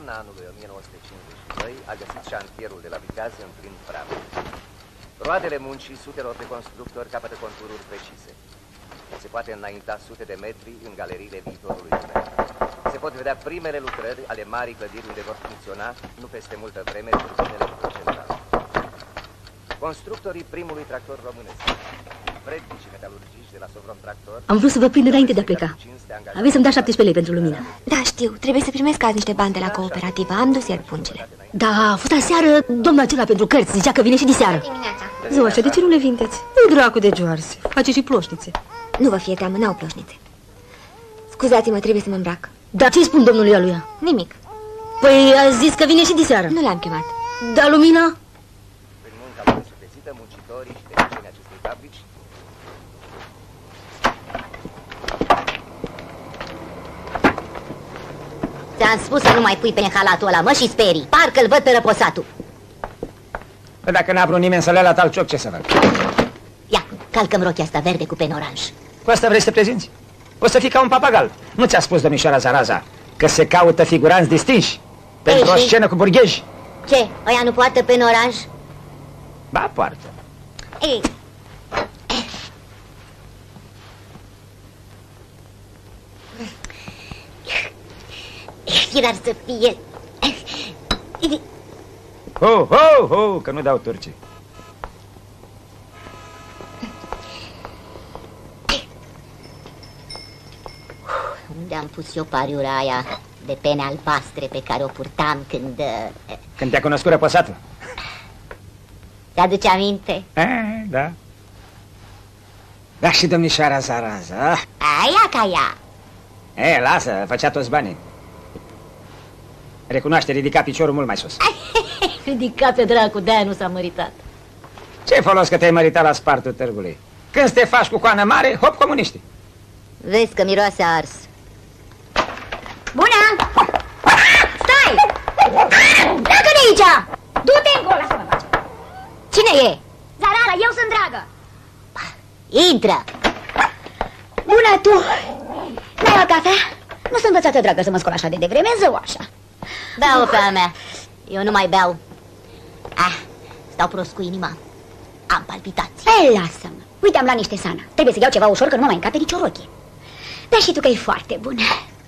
toamna anului 1952 a găsit șantierul de la Vigaze în plin praf. Roadele muncii sutelor de constructori capătă contururi precise. Se poate înainta sute de metri în galeriile viitorului tren. Se pot vedea primele lucrări ale marii clădiri unde vor funcționa, nu peste multă vreme, turbinele centrale. Constructorii primului tractor românesc, vrednici metalurgiști de la Sovron Tractor... Am vrut să vă prind înainte de a pleca. Aveți să-mi da 17 lei pentru lumină. Da, știu. Trebuie să primesc azi niște bani de la cooperativă. Am dus ieri pungile. Da, a fost aseară domnul acela pentru cărți. Zicea că vine și diseară. Ziua așa, de ce nu le vindeți? E dracu de joarse. Face și ploșnițe. Nu vă fie teamă, n-au ploșnițe. Scuzați-mă, trebuie să mă îmbrac. Dar ce-i spun domnului aluia? Nimic. Păi a zis că vine și diseară. Nu l-am chemat. Dar lumina? Prin munca lor suflețită, muncitorii și tehnicii acestei fabrici Ți-am spus să nu mai pui pe halatul ăla, mă, și sperii. Parcă-l văd pe răposatul. Păi dacă n-a vrut nimeni să le ia la talcioc, ce să fac? Ia, calcă-mi rochia asta verde cu pen oranj. Cu asta vrei să te prezinți? O să fii ca un papagal. Nu ți-a spus domnișoara Zaraza că se caută figuranți distinși pentru o scenă cu burghezi? Ce, ăia nu poartă pen oranj? Ba, poartă. Ei. Dar să fie... Ho, ho, ho, că nu dau turcii. Unde am pus eu pariura aia de pene albastre pe care o purtam când... Când te-a cunoscut răposatul? Te-aduce aminte? Da. Da, și domnișoara Zaraza. Aia ca ea. Lasă, făcea toți banii. Recunoaște, ridica piciorul mult mai sus. Ridica pe dracu, de-aia nu s-a măritat. Ce folos că te-ai măritat la spartul târgului? Când te faci cu coană mare, hop, comuniști. Vezi că miroase ars. Bună! Stai! Pleacă de aici! Du-te încolo, lasă-mă face. Cine e? Zarara, eu sunt dragă. Intră! Bună, tu! N-ai luat cafea? Nu sunt învățată, dragă, să mă scol așa de devreme, zău așa. Beau pe a mea. Eu nu mai beau. Stau prost cu inima. Am palpitații. Ei, lasă-mă. Uite, am luat niște sana. Trebuie să iau ceva ușor, că nu mă mai încape nicio rochie. Dar și tu că e foarte bună.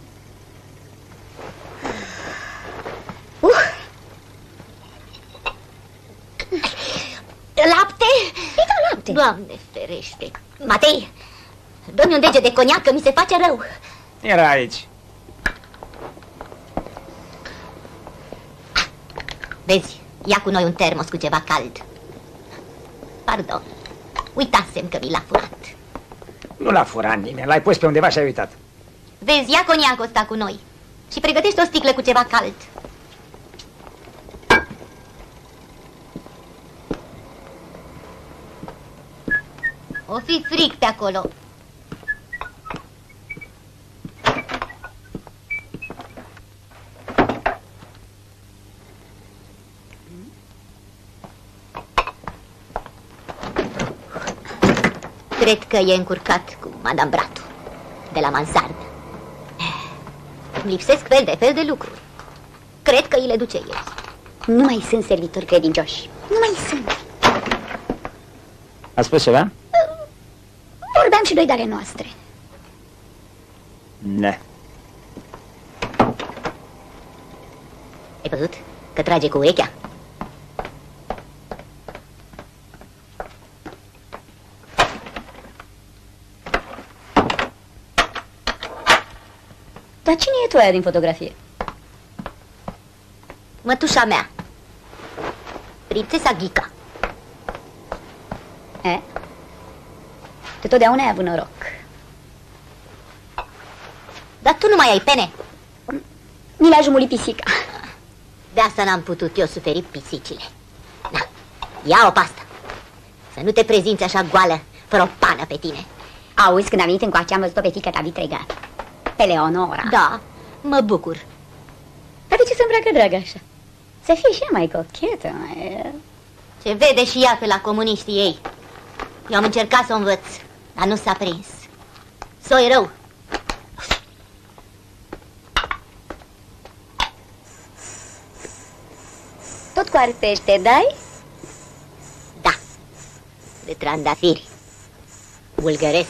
Lapte? Îi dau lapte. Doamne ferește. Matei, dă-mi un deget de coniac, că mi se face rău. Era aici. Vezi, ia cu noi un termos cu ceva cald. Pardon, uitasem că mi l-a furat. Nu l-a furat nimeni, l-ai pus pe undeva și ai uitat. Vezi, ia coniacul ăsta cu noi și pregătește o sticlă cu ceva cald. O fi frig pe acolo. Cred că e încurcat cu Madame Bratu, de la mansardă. Îmi lipsesc fel de lucruri. Cred că îi le duce el. Nu mai sunt servitori credincioși. Nu mai sunt. A spus ceva? Vorbeam și noi de ale noastre. Ne. Ai văzut că trage cu urechea? Dar cine e tu aia din fotografie? Mătușa mea, prințesa Ghica. Tu totdeauna ai avut noroc. Dar tu nu mai ai pene. Mi l-a jumulit pisica. De asta n-am putut eu suferi pisicile. Na, ia-o pasta. Să nu te prezinți așa goală, fără o pană pe tine. Auzi, când am venit încoace, am văzut-o pe fiica ta vitregă. Pe Leonora. Da, mă bucur. Dar de ce să îmbracă dragă așa? Să fie și ea mai cochetă, mai... Se vede și ea pe la comuniștii ei. Eu am încercat să o învăț, dar nu s-a prins. S-o-i rău. farfește, dai? Da, de trandafiri. Bulgăresc.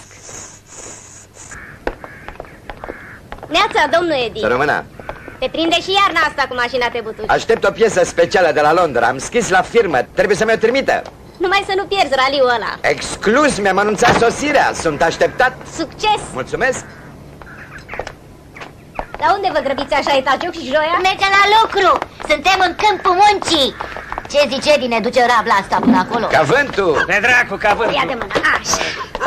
Neața, domnul Edi. Să rămână. Te prinde și iarna asta cu mașina trebutuși. Aștept o piesă specială de la Londra. Am scris la firmă. Trebuie să mi-o trimită. Numai să nu pierzi raliul ăla. Exclus, mi-am anunțat sosirea. Sunt așteptat. Succes! Mulțumesc. La unde vă grăbiți așa, Etaciuc și Joia? Merge la lucru! Suntem în câmpul muncii! Ce zice din ne duce rabla asta până acolo? Ca vântul! De dracu, ca vântul! Ia de mână, așa.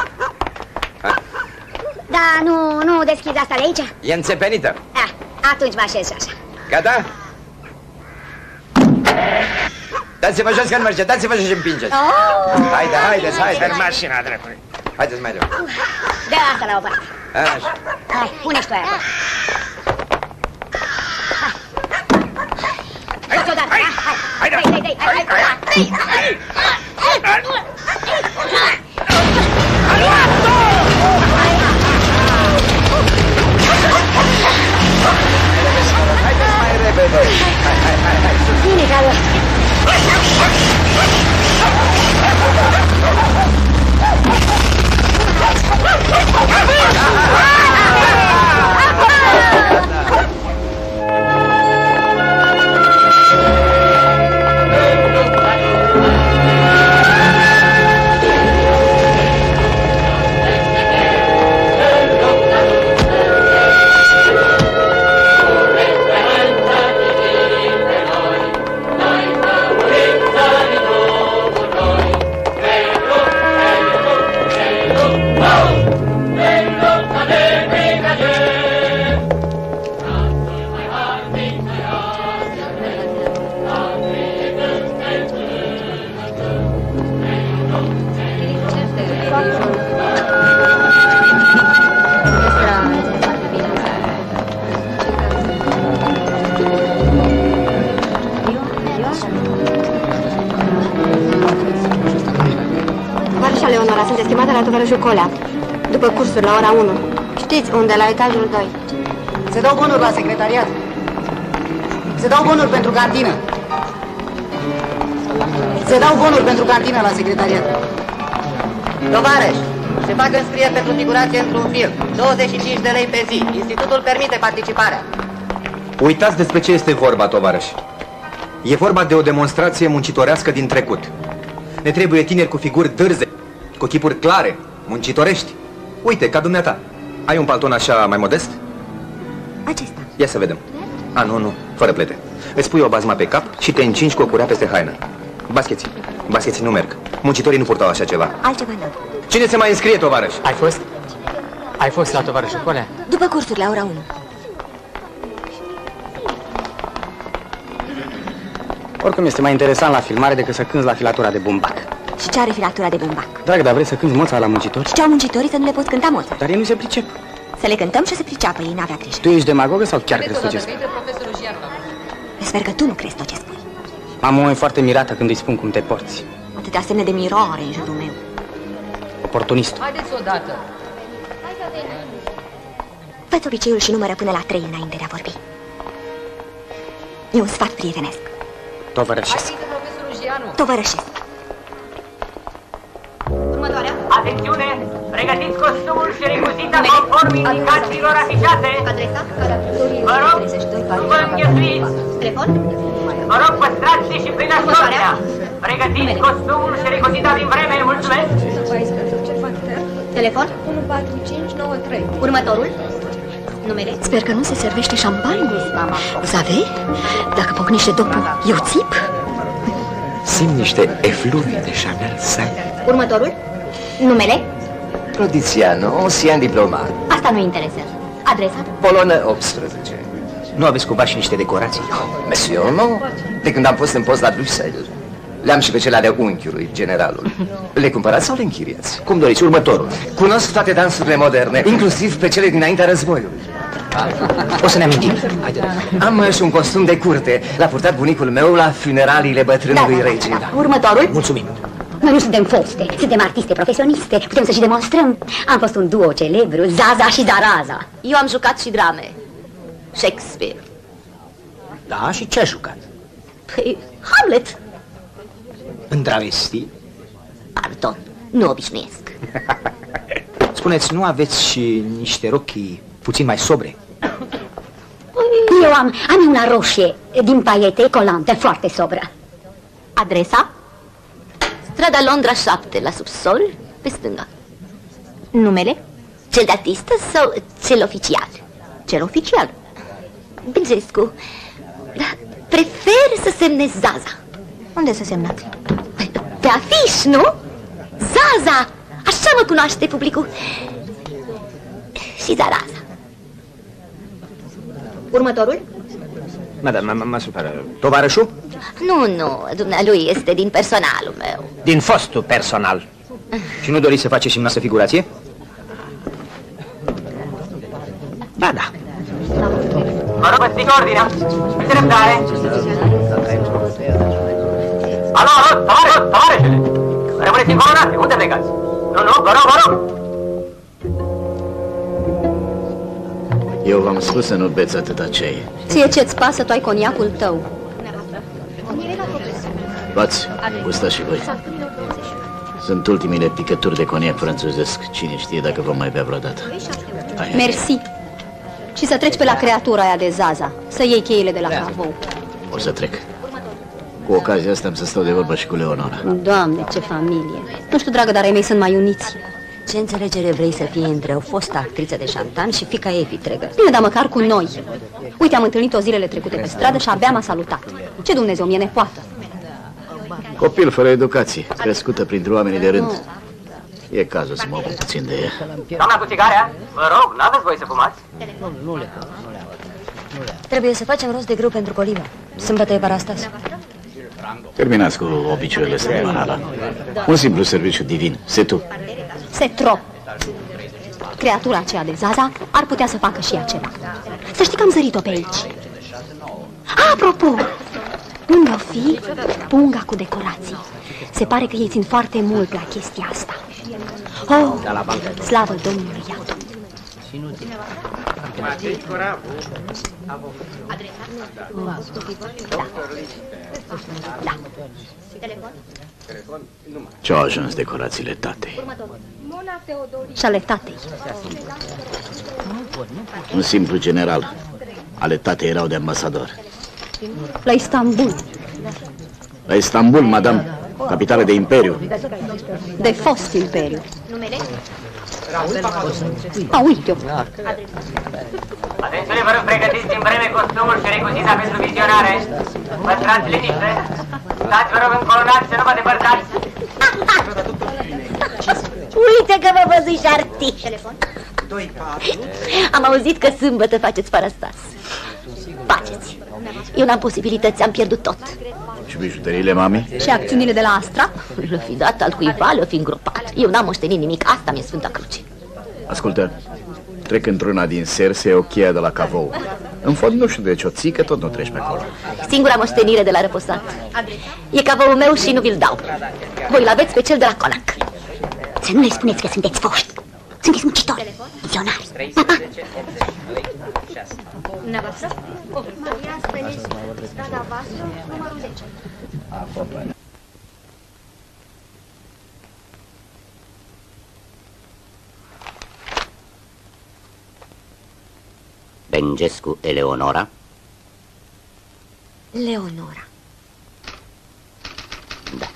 Da, nu deschizi asta de aici? E înțepenită. Atunci mă așez și așa. Gata? Dați-vă jos că nu merge, dați-vă jos și împingeți. Haideți. Mașina, dreptului. Haideți mai departe. Dă asta la o parte. Așa. Hai, pune-și tu aia acolo. Hai. Hai-ți odată, hai. Haideți mai repede. Hai. Bine, Carlo. Sunteți chemată la tovarășul Colea, după cursuri, la ora 1. Știți unde? La etajul 2. Se dau bonuri la secretariat. Se dau bonuri pentru cantină. Se dau bonuri pentru cantină la secretariat. Tovarăș, se fac înscrieri pentru figurație într-un film. 25 de lei pe zi. Institutul permite participarea. Uitați despre ce este vorba, tovarăș. E vorba de o demonstrație muncitorească din trecut. Ne trebuie tineri cu figuri dârze, cu chipuri clare, muncitorești. Uite, ca dumneata. Ai un palton așa mai modest? Acesta. Ia să vedem. A, nu, fără plete. Îți pui o bazma pe cap și te încingi cu o curea peste haină. Bascheții nu merg. Muncitorii nu purtau așa ceva. Altceva nu. Cine se mai înscrie, tovarăș? Ai fost la tovarășul Colea? După cursuri, la ora 1. Oricum este mai interesant la filmare decât să cânți la filatura de bumbac. Și ce are filatura de bumbac? Dragă, dar vrei să cânti Moța la muncitori? Și ce au muncitorii să nu le poți cânta Moța? Dar ei nu se pricep. Să le cântăm și o să priceapă, ei n-avea grijă. Tu ești demagogă sau chiar crezi tot ce spui? Sper că tu nu crezi tot ce spui. Am o foarte mirată când îi spun cum te porți. Atâtea semne de miroare în jurul meu. Oportunistul. Haideți odată. Fă-ți obiceiul și numără până la 3 înainte de a vorbi. E un sfat prietenesc. Tovărășesc. Tovărășesc. Următoarea. Atențiune! Pregătiți costumul și recuzita conform indicațiilor afișate. Adresa? Vă rog, nu vă înghesuiți. Telefon? Vă rog, păstrați disciplina și ordinea. Pregătiți costumul și recuzita din vreme. Mulțumesc! Telefon? 14593. Următorul? Numele? Sper că nu se servește șampanie. Zave? Dacă pocnește dopul, eu țip? Simt niște efluvii de Chanel Saint. Următorul? Numele? Prodiziano, ancien diplomat. Asta nu interesează. Adresa? Polonă 18. Nu aveți cumva și niște decorații? Monsieur, nu. De când am fost în post la Bruxelles. Le-am și pe cele ale unchiului, generalul. Le cumpărați sau le închiriați? Cum doriți, următorul. Cunosc toate dansurile moderne, inclusiv pe cele dinaintea războiului. O să ne amintim. Am și un costum de curte. L-a purtat bunicul meu la funeraliile bătrânului rege. Următorul? Mulțumim. Noi nu suntem foste, suntem artiste profesioniste, putem să și demonstrăm. Am fost un duo celebru, Zaza și Zaraza. Eu am jucat și drame. Shakespeare. Da, și ce ai jucat? Păi, Hamlet. În travesti? Pardon, nu obișnuiesc. Spuneți, nu aveți și niște rochi puțin mai sobre? Eu am una roșie din paiete colante, foarte sobră. Adresa? Strada Londra 7, la subsol, pe stânga. Numele? Cel de artistă sau cel oficial? Cel oficial. Băgescu, dar prefer să semnez Zaza. Unde să semnați? Pe afiș, nu? Zaza! Așa mă cunoaște publicul. Și Zaraza. Următorul? Madame, mă supără. Tovarășul? Nu, dumnealui este din personalul meu. Din fostul personal. Și nu doriți să faceți și noastră figurație? Ba da. Vă rog, vă stric ordinea. Fiți răbdare. Alo, tovarășele. Rămâneți încolonați. Unde plecați? Nu, vă rog. Eu v-am spus să nu beți atâta ceai. Ție ce-ți pasă, tu ai coniacul tău. Bați, gustați și voi. Sunt ultimile picături de coniac franțuzesc. Cine știe dacă vom mai bea vreodată. Mersi. Și să treci pe la creatura aia de Zaza. Să iei cheile de la Cavou. O să trec. Cu ocazia asta am să stau de vorbă și cu Leonora. Doamne, ce familie. Nu știu, dragă, dar ai mei sunt mai uniți. Ce înțelegere vrei să fie între o fostă actriță de șantan și fiica ei vitregă? Bine, dar măcar cu noi. Uite, am întâlnit-o zilele trecute pe stradă și abia m-a salutat. Ce Dumnezeu, mi-e nepoată. Copil fără educație, crescută printre oamenii de rând. E cazul să mă ocup puțin de ea. Doamna cu țigarea, vă rog, n-aveți voie să fumați? Trebuie să facem rost de grâu pentru colivă. Sâmbătă e parastas. Terminați cu obiceiurile astea de banala. Un simplu serviciu divin, c'est tout. C'est trop. Creatura aceea de Zaza ar putea să facă și ea ceva. Să știi că am zărit-o pe aici. Apropo, unde o fi punga cu decorații? Se pare că ei țin foarte mult la chestia asta. Oh, slavă Domnului, iată. Ce-au ajuns decorațiile tatei? Și ale tatei. Un simplu general. Ale tatei erau de ambasador. La Istanbul. La Istanbul, madame, capitală de imperiu. De fost imperiu. Numele? Uite-o. Atențiune, vă rog, pregătiți din vreme costumul și recuzița pentru vizionare. Păstrați liniște. Stați, vă rog, încolonați, să nu vă depărtați. Uite că vă văzui și artiști. Am auzit că sâmbătă faceți parastas. Faceți. Eu n-am posibilități, am pierdut tot. Și bijuteriile, mami? Și acțiunile de la Astra? Le-o fi dat al cuiva, le-o fi îngropat. Eu n-am moștenit nimic, asta mi-e Sfânta Cruce. Ascultă, trec într-una din seri să iau cheia de la Cavou. În fond nu știu de ce o ții, că tot nu treci pe acolo. Singura moștenire de la răposat. E cavoul meu și nu vi-l dau. Voi l-aveți pe cel de la Conac. Să nu le spuneți că sunteți foști. Sunteți muncitori, vizionari. Pa, pa. Bengescu Eleonora? Leonora. Da.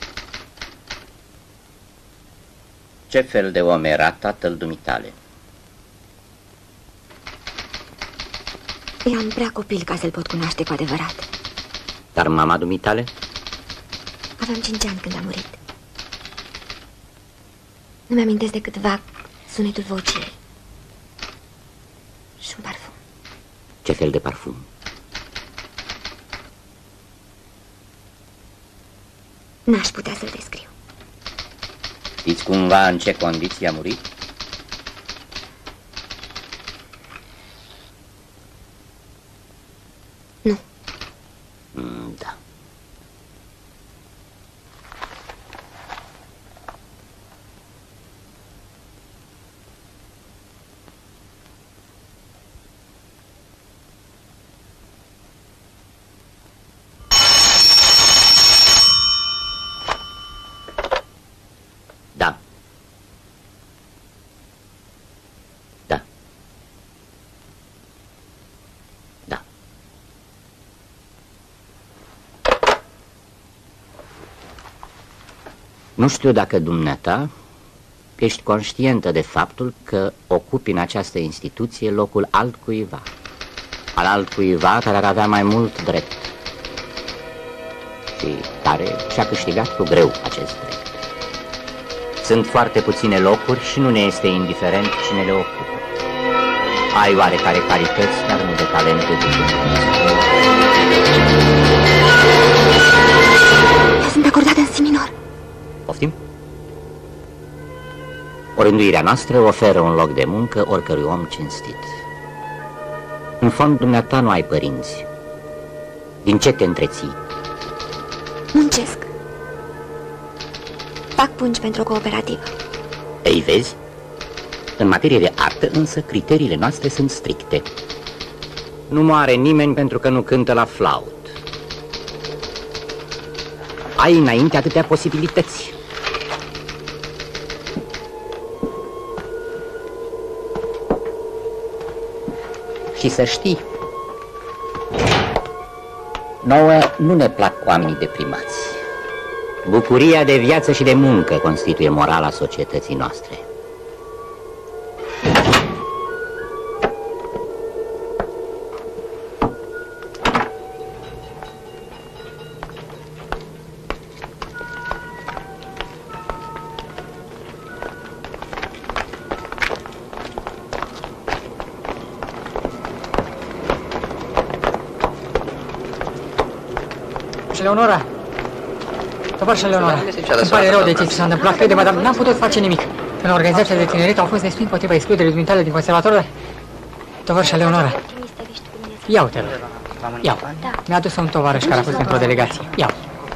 Ce fel de om era tatăl dumitale? Eram prea copil ca să-l pot cunoaște cu adevărat. Dar mama dumitale? Aveam 5 ani când a murit. Nu mi-amintesc decât vag sunetul vocii ei. Și un parfum. Ce fel de parfum? N-aș putea să-l descriu. Știți cumva în ce condiții a murit? Nu. Da. Nu știu dacă dumneata ești conștientă de faptul că ocupi în această instituție locul altcuiva, al altcuiva care ar avea mai mult drept și care și-a câștigat cu greu acest drept. Sunt foarte puține locuri și nu ne este indiferent cine le ocupă. Ai oarecare calități, dar nu de talent de Sunt acordată în si minor. Poftim? Orânduirea noastră oferă un loc de muncă oricărui om cinstit. În fond, dumneata nu ai părinți. Din ce te întreții? Muncesc. Fac pungi pentru o cooperativă. Ei, vezi? În materie de artă, însă, criteriile noastre sunt stricte. Nu moare nimeni pentru că nu cântă la flaut. Ai înainte atâtea posibilități. Și să știi, nouă nu ne plac oamenii deprimați. Bucuria de viață și de muncă constituie morala societății noastre. Leonora! Tovarășă Leonora, îmi pare rău de ce ți s-a întâmplat, crede-mă, dar n-am putut face nimic. În organizațiile de tineret au fost destui împotriva excluderii dumitale din conservator. Tovarășă Leonora, ia uite-l. Ia. Mi-a adus un tovarăș care a fost într-o delegație. Ia.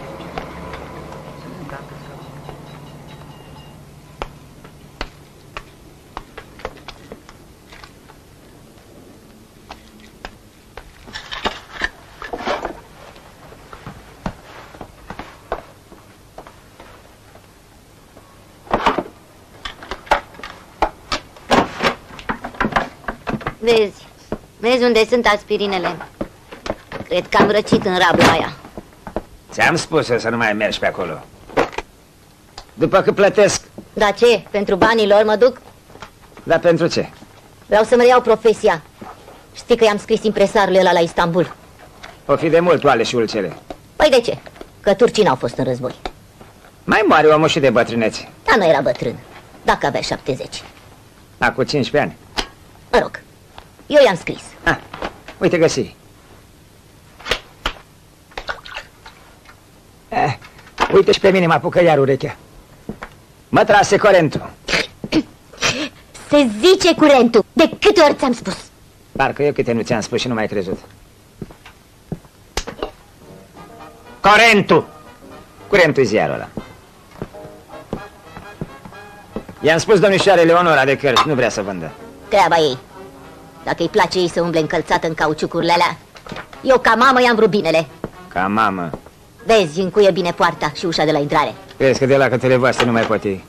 Vezi unde sunt aspirinele. Cred că am răcit în rabla aia. Ți-am spus să nu mai mergi pe acolo. După că plătesc. Dar ce? Pentru banii lor mă duc? Dar pentru ce? Vreau să-mi reiau profesia. Știi că i-am scris impresarului ăla la Istanbul. O fi de mult oale și ulcele. Păi de ce? Că turcii n-au fost în război. Mai mare omul și de bătrânețe. Dar nu era bătrân. Dacă avea 70. Acum 15 ani. Mă rog, eu i-am scris. Uite, găsi. Uite și pe mine mă apucă iar urechea. Mă trase curentul. Se zice curentul. De câte ori ți-am spus? Parcă eu câte nu ți-am spus și nu m-ai crezut. Curentul! Curentul ziarul ăla. I-am spus domnișoare Leonora de cărți, nu vrea să vândă. Treaba ei. Dacă îi place ei să umble încălțată în cauciucurile alea, eu ca mamă i-am vrut binele. Ca mamă. Vezi, încuie bine poarta și ușa de la intrare. Crezi că de la cătele voastre nu mai poate ei?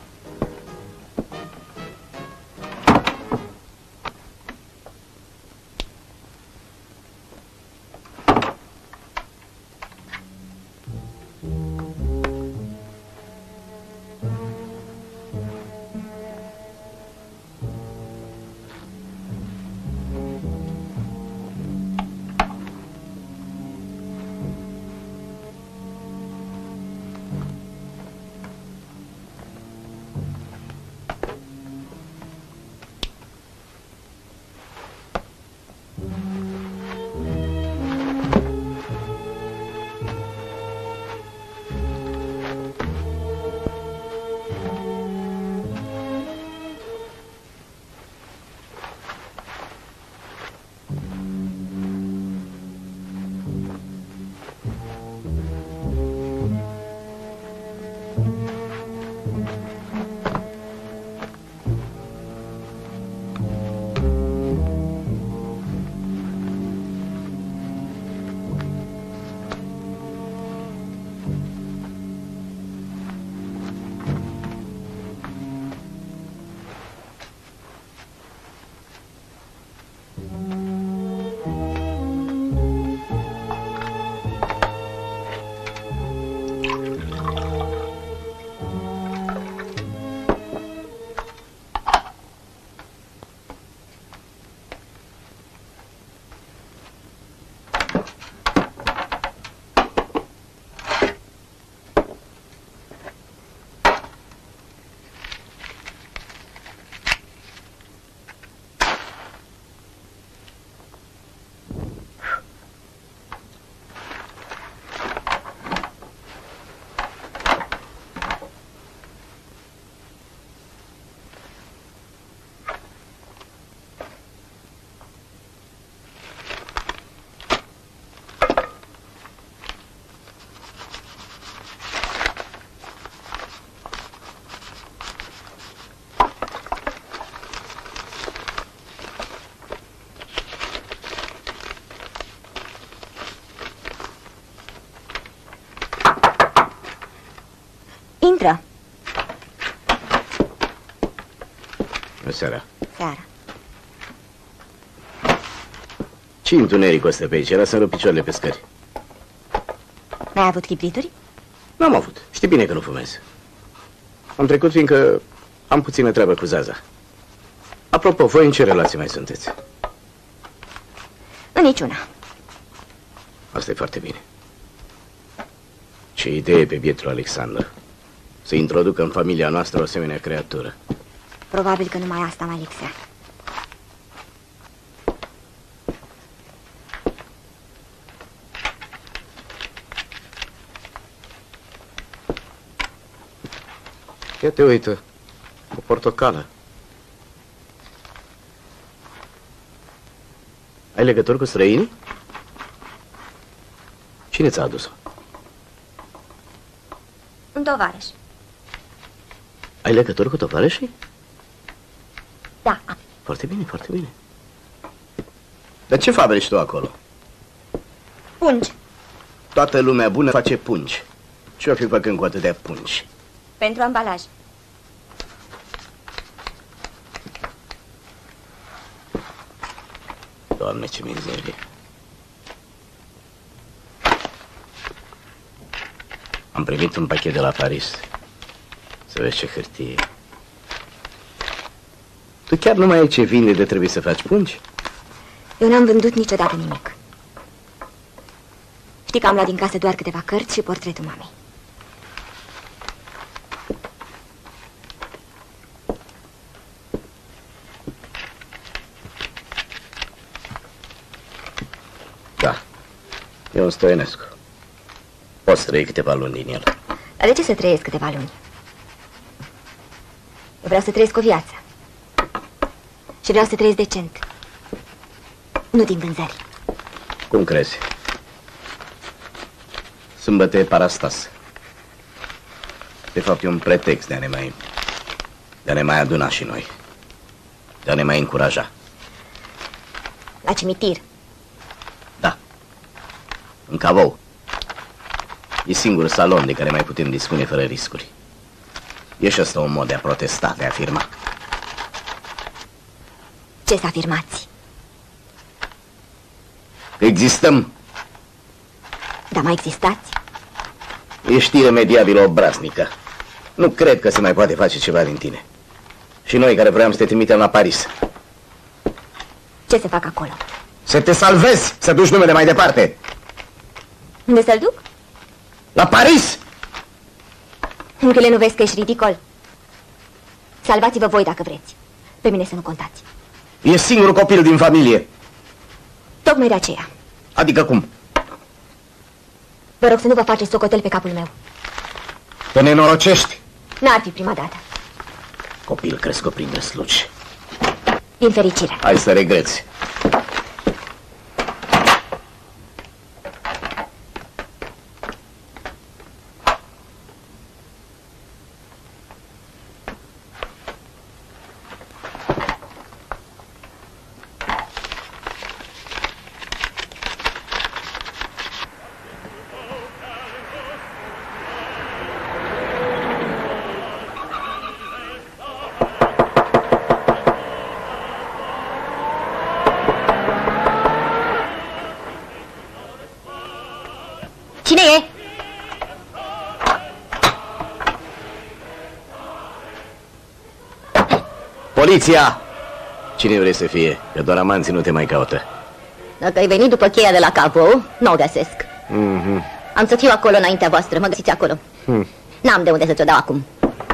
Seara. Seara. Ce întuneric ăsta pe aici? Era să-mi rup picioarele pe scări. N-ai avut chibrituri? N-am avut. Știi bine că nu fumez. Am trecut fiindcă am puțină treabă cu Zaza. Apropo, voi în ce relație mai sunteți? În niciuna. Asta e foarte bine. Ce idee pe bietul Alexandru. Să introducă în familia noastră o asemenea creatură. Probabil că numai asta mai lipsea. Ia te uită, o portocală. Ai legături cu străinii? Cine ți-a adus-o? Un tovarăș. Ai legături cu tovarășii? Da. Foarte bine, foarte bine. Dar ce fabrici tu acolo? Pungi. Toată lumea bună face pungi. Ce-o fi făcând cu atâtea pungi? Pentru ambalaj. Doamne, ce mizerie. Am primit un pachet de la Paris. Să vezi ce hârtie. Tu chiar nu mai ai ce vinde de trebuie să faci pungi? Eu n-am vândut niciodată nimic. Știi că am luat din casă doar câteva cărți și portretul mamei. Da, e un Stoienescu. Poți trăi câteva luni din el. Dar de ce să trăiesc câteva luni? Eu vreau să trăiesc o viață. Și vreau să trăiesc decent. Nu din vânzări. Cum crezi? Sâmbătă e parastas. De fapt, e un pretext de a ne mai aduna și noi. De a ne mai încuraja. La cimitir. Da. În Cavou. E singurul salon de care mai putem dispune fără riscuri. E și ăsta un mod de a protesta, de a afirma. Ce să afirmați? Că existăm. Dar mai existați? Ești iremediabil obraznică. Nu cred că se mai poate face ceva din tine. Și noi care vreau să te trimitem la Paris. Ce să fac acolo? Să te salvezi, să duci numele mai departe. Unde să-l duc? La Paris! Încă nu vezi că ești ridicol? Salvați-vă voi dacă vreți. Pe mine să nu contați. E singurul copil din familie. Tocmai de aceea. Adică cum? Vă rog să nu vă faceți socotel pe capul meu. Te nenorocești. N-ar fi prima dată. Copil crescut printre slugi. Din fericire. Hai să regreți. Cine e? Poliția! Cine vrei să fie? Că doar amanții nu te mai caută. Dacă ai venit după cheia de la Cavou, nu o găsesc. Am să fiu acolo înaintea voastră, mă găsiți acolo. N-am de unde să ți-o dau acum.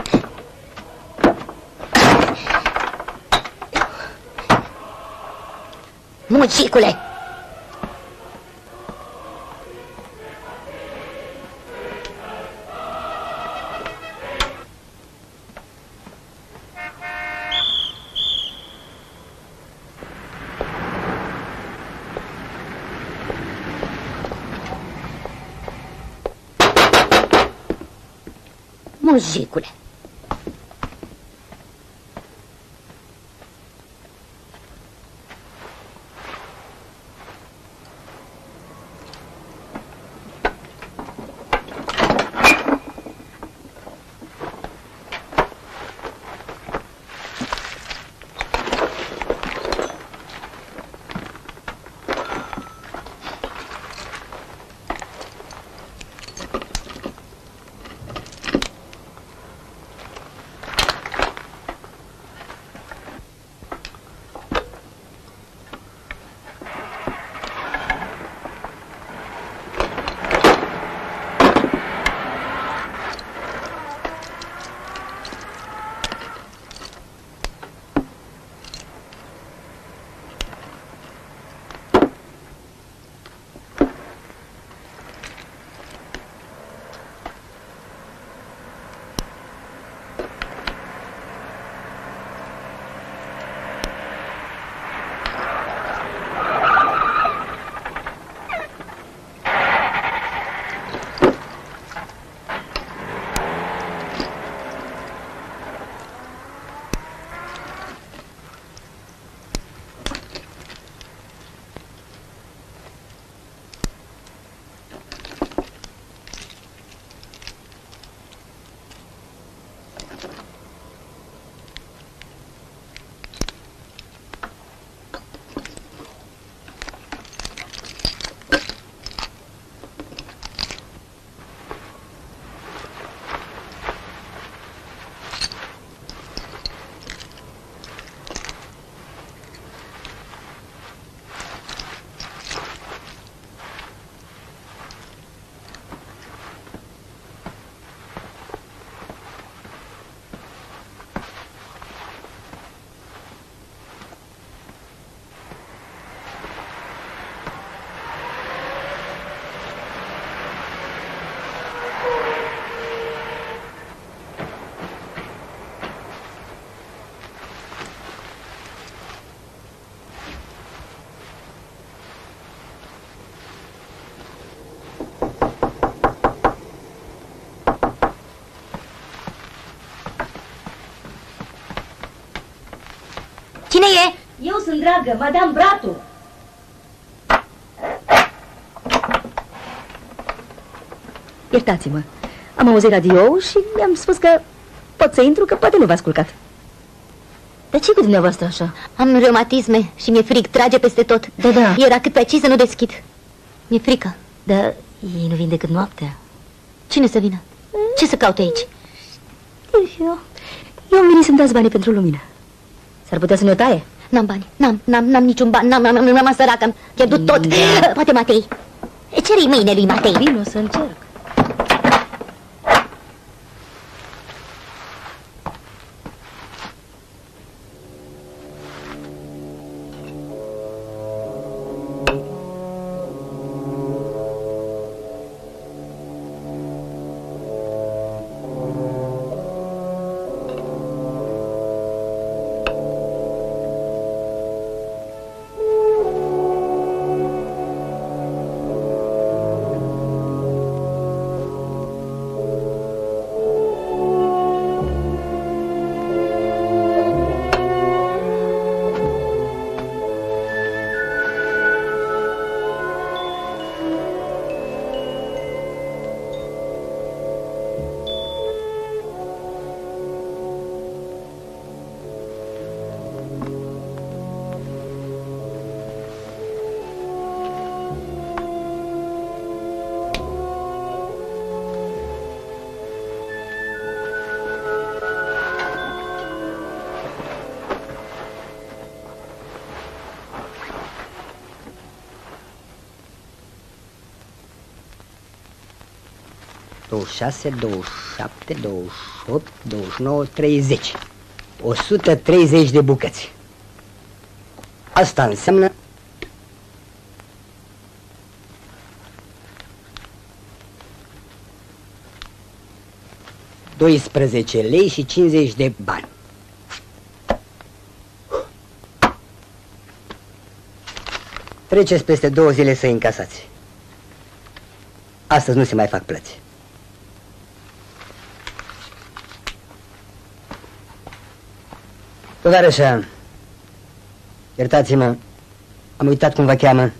Mucicule! Mujicule! Cine e? Eu sunt dragă, Madame Bratu. Iertați-mă, am auzit radio și mi-am spus că pot să intru, că poate nu v-ați culcat. Dar ce cu dumneavoastră așa? Am reumatisme și mi-e frig, trage peste tot. Da. Era cât pe aici să nu deschid. Mi-e frică. Dar ei nu vin decât noaptea. Cine să vină? Ce să caute aici? Eu am venit să-mi dați bani pentru lumină. S-ar putea să ne o taie? N-am bani, n-am niciun bani, n-am sărac, am pierdut tot. Poate Matei. Ce-i mâine lui Matei? Bine, o să încerc. ...26, 27, 28, 29, 30. 130 de bucăți. Asta înseamnă... ...12 lei și 50 de bani. Treceți peste 2 zile să-i încasați. Astăzi nu se mai fac plăți. Tovarășa, iertați-mă, am uitat cum vă cheamă.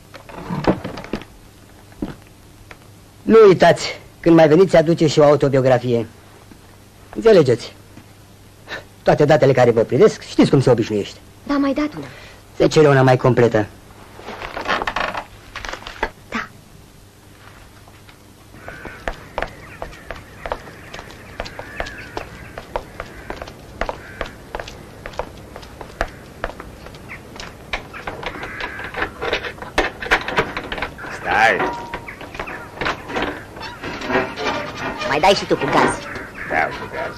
Nu uitați, când mai veniți, aduce și o autobiografie. Înțelegeți? Toate datele care vă privesc, știți cum se obișnuiește. Da, mai dat una. Se cere una mai completă. Mai dai și tu cu gaz. Da, cu gaz.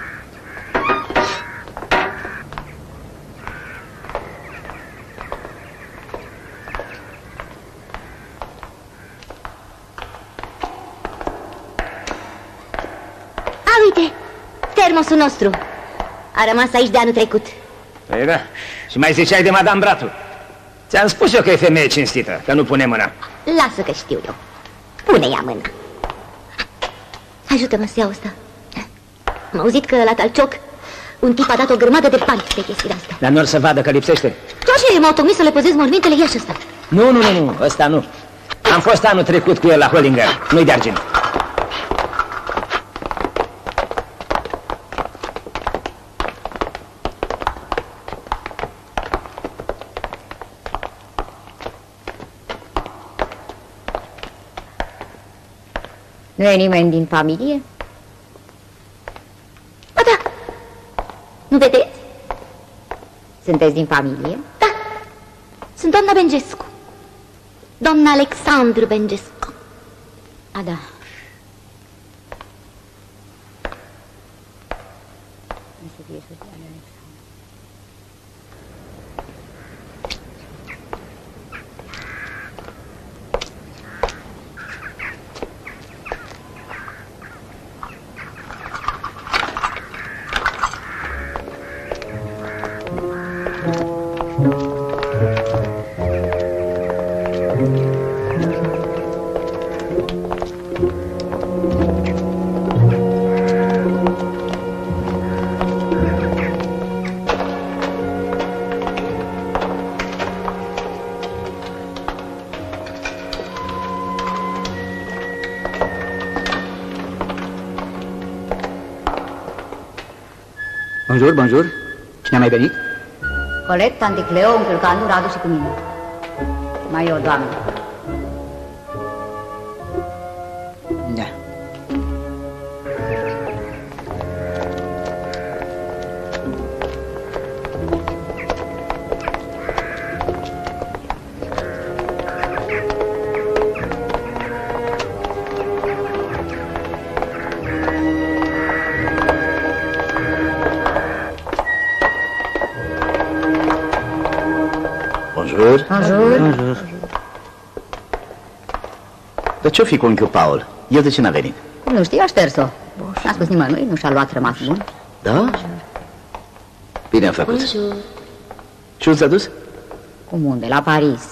Uite, termosul nostru. A rămas aici de anul trecut. Păi da, și mai ziceai de Madame Bratu. Ți-am spus eu că e femeie cinstită, că nu pune mâna. Lasă că știu eu. Pune ea mâna. Ajută-mă să iau asta. Am auzit că la Talcioc un tip a dat o grămadă de bani pe chestiile astea. Dar nu-l să vadă că lipsește. Ce m-au tocmit să le păzesc mormintele, ia și ăsta. Nu, ăsta nu. Am fost anul trecut cu el la Hollinger, nu-i de argint. Nu e nimeni din familie? Ba da! Nu vedeți? Sunteți din familie? Da! Sunt doamna Bengescu. Doamna Alexandru Bengescu. A, da. Bonjour, bonjour. Cine a mai venit? Colet, tanti Cleo, unchiul Candu, Radu și cu mine. Mai e o doamnă. Da. Bonjour. Bonjour. Dar ce-o fi cu unchiul Paul? El de ce n-a venit? Nu știu, a șters-o. N-a spus nimănui, nu și-a luat rămas bun. Da? Bine am făcut. Bonjour. Și unde s-a dus? Cum unde? La Paris.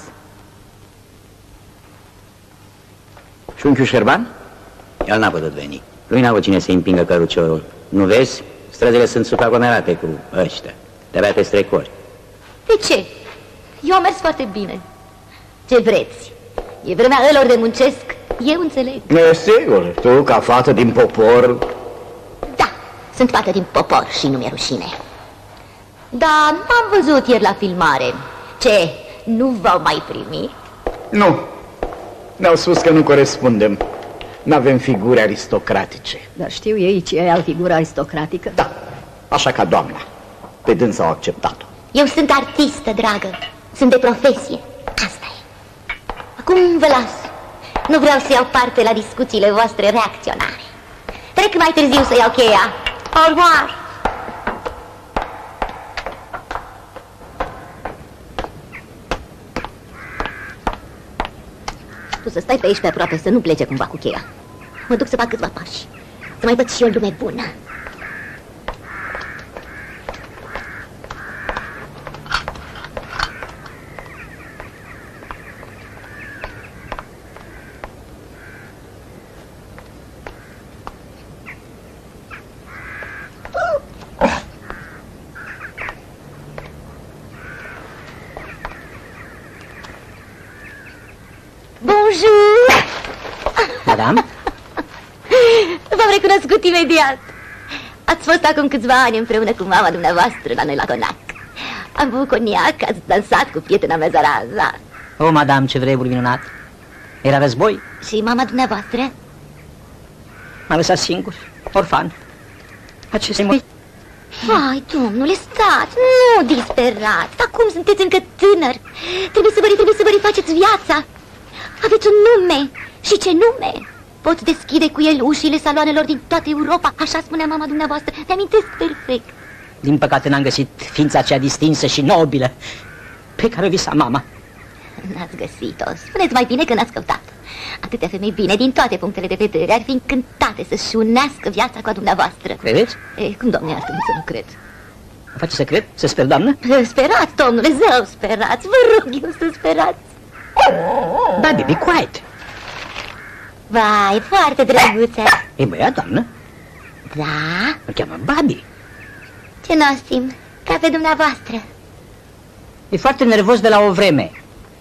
Și unchiul Șerban? El n-a putut veni. Lui n-a avut cine să-i împingă căruciorul. Nu vezi? Străzile sunt supraaglomerate cu ăștia. De-abia te strecori. De ce? Eu am mers foarte bine. Ce vreți? E vremea lor de muncesc. Eu înțeleg. Sigur, tu ca fată din popor. Da, sunt fată din popor și nu mi-e rușine. Dar m-am văzut ieri la filmare. Ce? Nu v-au mai primit? Nu. Ne-au spus că nu corespundem. N-avem figuri aristocratice. Dar știu ei ce e figură aristocratică? Da, așa ca doamna. Pe dânsa au acceptat-o. Eu sunt artistă, dragă. Sunt de profesie. Asta e. Acum vă las. Nu vreau să iau parte la discuțiile voastre reacționare. Trec mai târziu să iau cheia. Au revoir. Tu să stai pe aici pe aproape, să nu plece cumva cu cheia. Mă duc să fac câțiva pași. Să mai văd și eu lume bună. Bonjour! Madame? V-am recunoscut imediat. Ați fost acum câțiva ani împreună cu mama dumneavoastră la noi la Conac. Am băut coniac, ați dansat cu prietena mea Zaraza. O, madame, ce vremuri minunat. Era război. Și mama dumneavoastră? M-a lăsat singur, orfan. Aceste Vai, domnule, stați, nu disperați. Acum sunteți încă tânăr. Trebuie să vă refaceți viața. Aveți un nume. Și ce nume? Poți deschide cu el ușile saloanelor din toată Europa. Așa spunea mama dumneavoastră. Mi-amintesc perfect. Din păcate n-am găsit ființa aceea distinsă și nobilă pe care o visa mama. N-ați găsit-o. Spuneți mai bine că n-ați căutat. Atâtea femei bine din toate punctele de vedere ar fi încântate să-și unească viața cu a dumneavoastră. Credeți? Cum, doamne, iartă să nu cred. Mă face să cred? Să sper, doamnă? Sperați, domnule, zău, sperați. Vă rog eu să sperați. Da, baby, quiet. Vai, foarte drăguță. E băiat, doamnă? Da? Îl cheamă Babi. Ce nostim, ca pe dumneavoastră. E foarte nervos de la o vreme.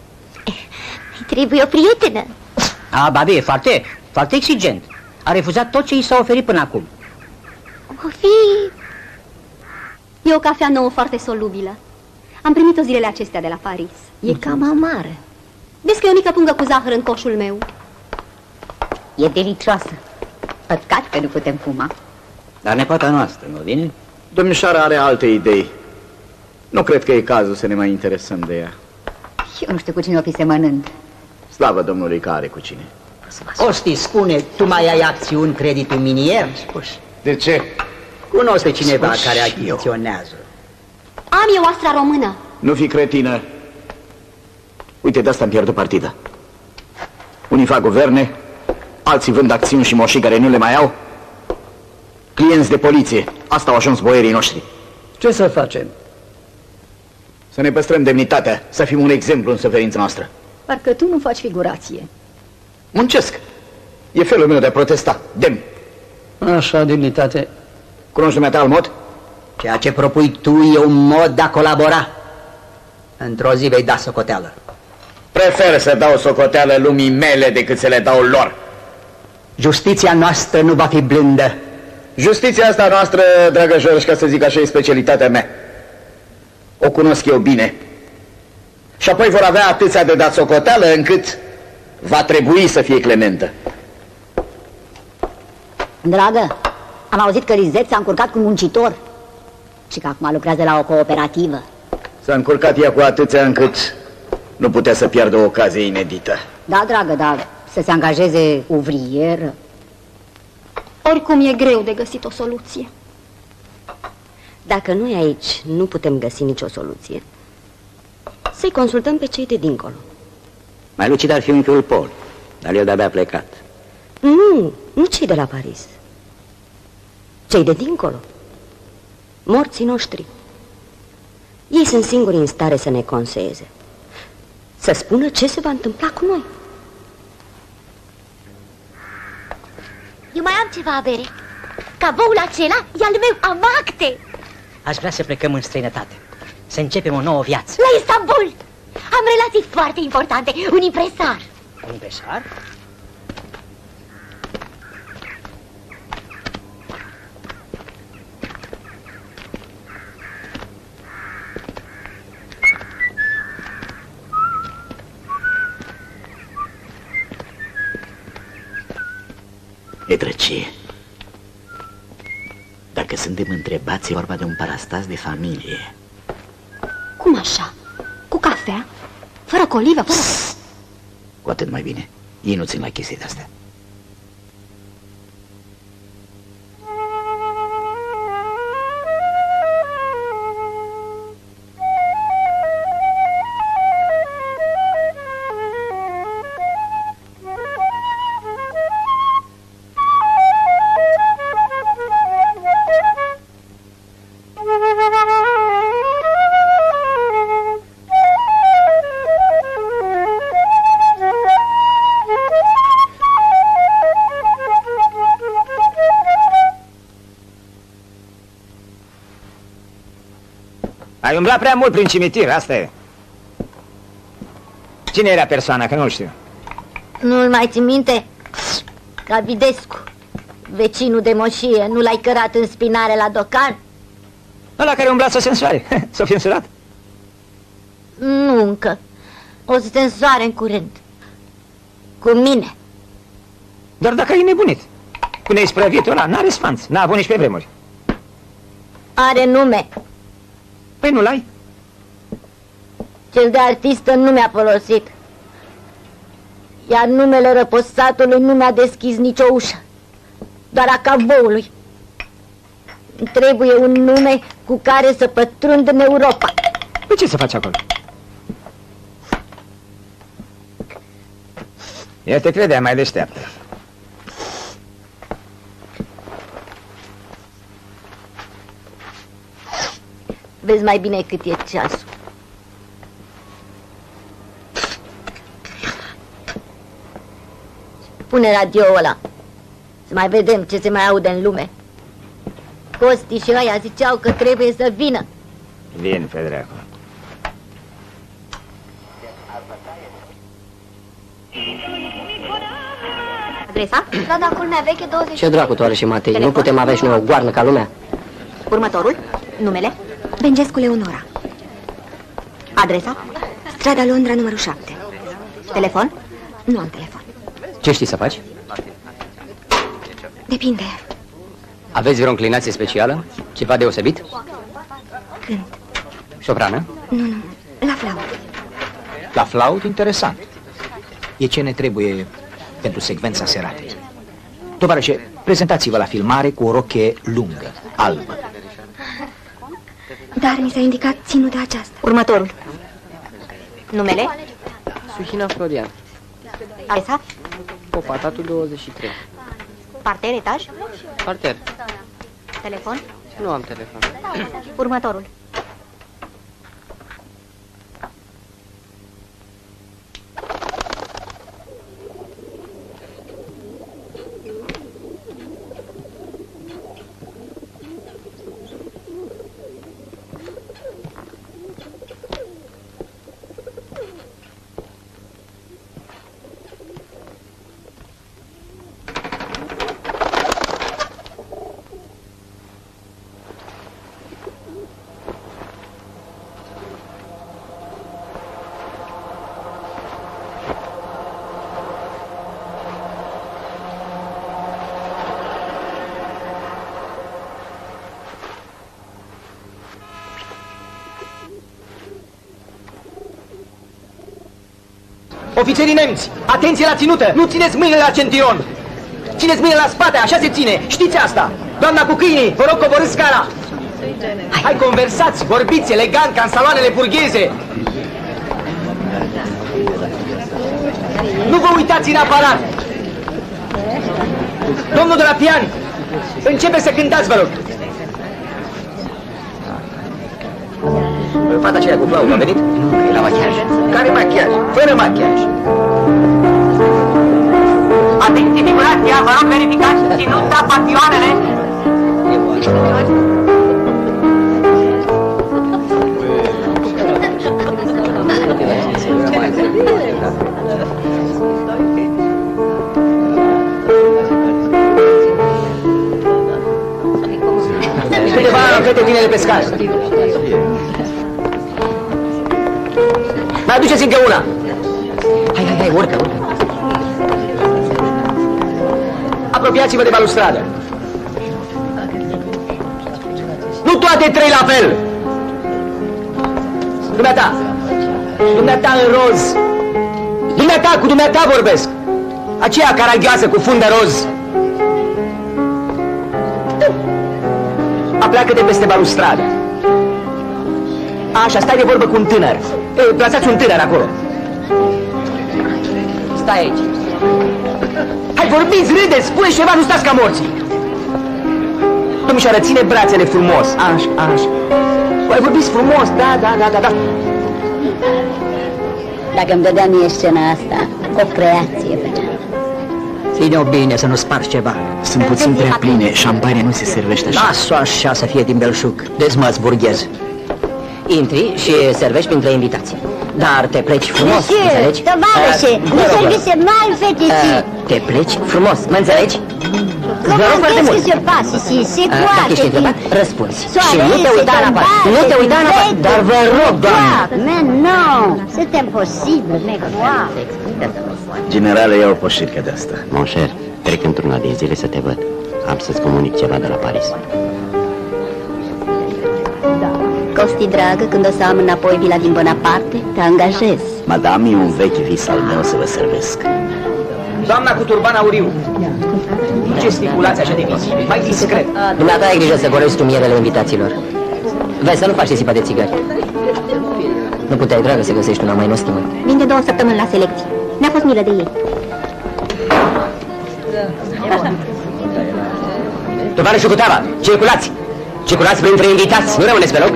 Îi trebuie o prietenă. A, Babi e foarte exigent. A refuzat tot ce i s-a oferit până acum. O fi... E o cafea nouă foarte solubilă. Am primit-o zilele acestea de la Paris. E cam amară. Vezi că e o mică pungă cu zahăr în coșul meu. E delicioasă. Păcat că nu putem fuma. Dar nepoata noastră, nu vine? Domnișoara are alte idei. Nu cred că e cazul să ne mai interesăm de ea. Eu nu știu cu cine o fi semănând. Slavă Domnului că are cu cine. Osti, spune, tu mai ai acțiuni creditul minier? De ce? Cunosc pe cineva care achiziționează. Am eu Astra Română. Nu fi cretină. Uite, de asta am pierdut partida. Unii fac guverne, alții vând acțiuni și moșii care nu le mai au. Clienți de poliție. Asta au ajuns boierii noștri. Ce să facem? Să ne păstrăm demnitatea, să fim un exemplu în suferința noastră. Parcă tu nu faci figurație. Muncesc. E felul meu de a protesta. Demn. Așa, demnitate. Cunoști dumneata alt mod? Ceea ce propui tu e un mod de a colabora. Într-o zi vei da socoteală. Prefer să dau socoteală lumii mele decât să le dau lor. Justiția noastră nu va fi blândă. Justiția asta noastră, dragă George, ca să zic așa, e specialitatea mea. O cunosc eu bine. Și apoi vor avea atâția de dat socoteală încât va trebui să fie clementă. Dragă, am auzit că Lizet s-a încurcat cu muncitor și că acum lucrează la o cooperativă. S-a încurcat ea cu atâția încât nu putea să piardă o ocazie inedită. Da, dragă, da, să se angajeze uvrier. Oricum e greu de găsit o soluție. Dacă noi aici nu putem găsi nicio soluție, să-i consultăm pe cei de dincolo. Mai lucid ar fi unchiul Paul, dar el de-abia a plecat. Nu cei de la Paris. Cei de dincolo. Morții noștri. Ei sunt singuri în stare să ne conseieze. Să spună ce se va întâmpla cu noi. Eu mai am ceva, bere. Caboul acela e al meu, am acte. Aș vrea să plecăm în străinătate. Să începem o nouă viață. La Istanbul. Am relații foarte importante. Un impresar. Un impresar? E drăcie. Dacă suntem întrebați, e vorba de un parastas de familie. Cum așa? Cu cafea? Fără colivă, fără... Cu atât mai bine. Ei nu țin la chestii de-astea. Ai umblat prea mult prin cimitir, asta e. Cine era persoana, că nu știu? Nu-l mai țin minte? Davidescu, vecinul de moșie. Nu l-ai cărat în spinare la Docan? Ăla care umbla să se însoare. S-o fi însurat? Nu încă. O să se însoare în curând. Cu mine. Doar dacă ai nebunit. Cu neisprăvitul ăla, n-are sfanț. N-a avut nici pe vremuri. Are nume. Păi nu l-ai? Cel de artistă nu mi-a folosit. Iar numele răposatului nu mi-a deschis nicio ușă. Doar a cavoului. Îmi trebuie un nume cu care să pătrund în Europa. Păi ce să faci acolo? Eu te credeam mai deșteaptă. Vezi mai bine cât e ceasul. Pune radio-ul ăla. Să mai vedem ce se mai aude în lume. Costi și ăia ziceau că trebuie să vină. Vin, pe dracu. Adresa? Strada Culmea Veche 20. Ce dracu, toare și Matei, nu putem avea și noi o goarnă ca lumea? Următorul? Numele? Bengescu Leonora. Adresa? Strada Londra, numărul 7. Telefon? Nu am telefon. Ce știi să faci? Depinde. Aveți vreo înclinație specială? Ceva deosebit? Când? Soprană? Nu, la flaut. La flaut? Interesant. E ce ne trebuie pentru secvența seratei. Tovarășe, prezentați-vă la filmare cu o roche lungă, albă. Dar mi s-a indicat ținut de aceasta. Următorul. Numele? Suhina Florian. Adresa? Popatatul 23. Parter, etaj? Parter. Telefon? Nu am telefon. Următorul. Ofițerii nemți, atenție la ținută! Nu țineți mâinile la centiron! Țineți mâinile la spate, așa se ține! Știți asta! Doamna cu câinii, vă rog, coborâți scara! Hai, conversați, vorbiți elegant, ca în saloanele burgheze! Nu vă uitați în aparat! Domnul de la pian, începe să cântați, vă rog! Fata aceea cu flaută a venit? Nu, că e la machiaj. Care machiaj? Fără machiaj. Atenție, figurația, vă rog verificați ținuta, pasioanele. Câteva fete tinere pe scară. Mai aduceți încă una. Hai, urcă. Apropiați-vă de balustradă. Nu toate trei la fel. Dumneata în roz. Cu dumneata vorbesc. Aceea caragioasă cu fundă roz. Apleacă de peste balustradă. Așa, stai de vorbă cu un tânăr. Plasați un tânăr acolo. Stai aici. Hai, vorbiți, râdeți, spuneți ceva, nu stați ca morții. Domnișoară, ține brațele frumos. Așa. Hai, vorbiți frumos, da. Dacă îmi dădea mie scena asta, o creație făceam. Ține-o bine să nu spargi ceva. Sunt puțin prea pline, șampania nu se servește așa. Las-o așa să fie din belșug, dezmăț burghez. Intri și servești printre invitații. Dar te pleci frumos, înțelegi? Tovarășe, nu servise mal feticii. Te pleci frumos, mă înțelegi? Vă rog foarte mult. Dacă ești întrebat, răspunzi. Și nu te uita în apart. Nu te uita în apart. Dar vă rog, doamnă. Mais non, c'est imposible, mais quoi? Generale, ia o poșircă de asta. Mon cher, trec într-una din zile să te văd. Am să-ți comunic ceva de la Paris. Costi, dragă, când o să am înapoi vila din Bonaparte, te angajez. Madame, e un vechi vis al meu să vă servesc. Doamna cu turban auriu, nu gesticulați așa de mici, mai discret. Dumneata, ai grijă să gorești tumierele invitațiilor. Vezi să nu faci risipa de țigări. Nu puteai, dragă, să găsești una mai nostimă. Vin de 2 săptămâni la selecție. Ne-a fost milă de ei. Tovarășul Cutava, circulați! Circulați printre invitați, nu rămâneți pe loc.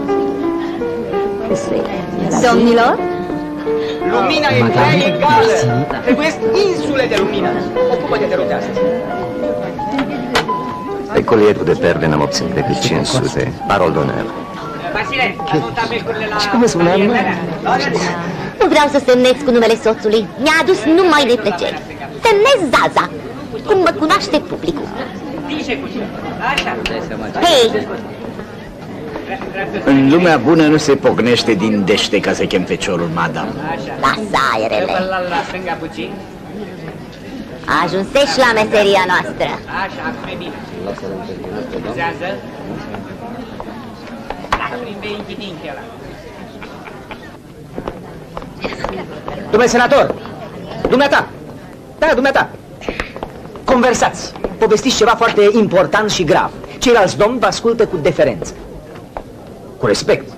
Domnilor? Lumina e prea egală. Trebuiesc insule de lumină. Ocupă-te, te rog, de asta. Pe colierul de perle n-am obținut decât 500. Parol d'onor. Vasile, ajută becurile la... Și cum îți spuneam? Nu vreau să semnez cu numele soțului. Mi-a adus numai neplăceri. Semnez Zaza. Cum mă cunoaște publicul. Hei! În lumea bună nu se pocnește din dește ca să chem feciorul, madame. Lasă aerele. Ajunsești la meseria noastră. Așa, acum e bine. Uzează. Prinde inchidinche ăla. Domnule senator, dumneata, da, dumneata, conversați, povestiți ceva foarte important și grav. Ceilalți domni vă ascultă cu deferență, cu respect.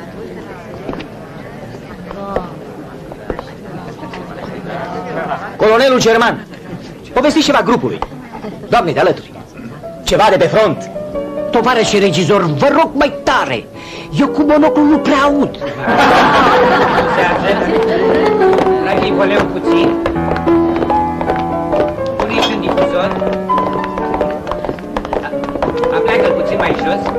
Colonelul German, povestiți ceva grupului. Doamne, de alături, ceva de pe front. Tovarășe regizor, vă rog mai tare. Eu cu monocul nu prea aud. Tragi voleu puțin. Pune-și în difuzor. Apleacă-l puțin mai jos.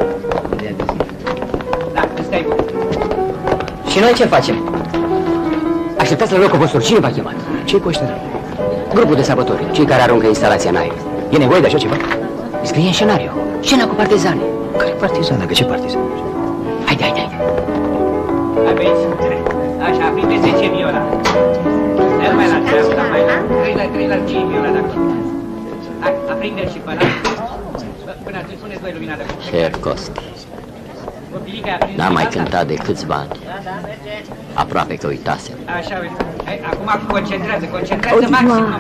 Da, ăsta e bun. Și noi ce facem? Așteptați la locul vostru, cine v-a chemat? Ce-i cu ăștia? Grupul de sabotori, cei care aruncă instalația în aer. E nevoie de așa ceva? Scrie în scenariu. Scena cu partizani. Care partizană? Că ce partizan? Haide. Aveți? Așa, aprinde 10 viola. Dă-l mai la treabă, dar mai la 3 la 5 viola de acolo. Hai, aprinde-l și pe ăla. Până atunci puneți voi lumina de acolo. Cher Costi, N-am mai cântat de câțiva ani. Aproape că uitasem. Așa, uite. Acum concentrează maxim.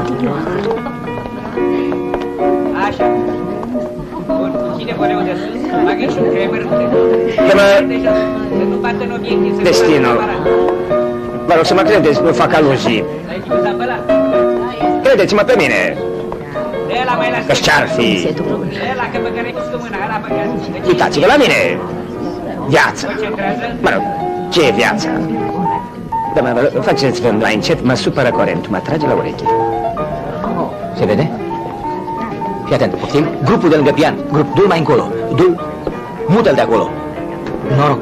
Așa. Bun, ține voleul de sus, bagă și un cremer. Să nu bată în obiectiv. Destinul. Vă rog să mă credeți, nu fac aluzii. Credeți-mă pe mine. Că ce-ar fi? Uitați-vă la mine. Viața. Mă rog, ce e viața? Da, mă, faceți-vă mai încet, mă supără curentul, mă trage la ureche. Se vede? Fii atent, poftim? Grupul de lângă pian, grup, du-l mai încolo, du-l, mută-l de acolo. Noroc.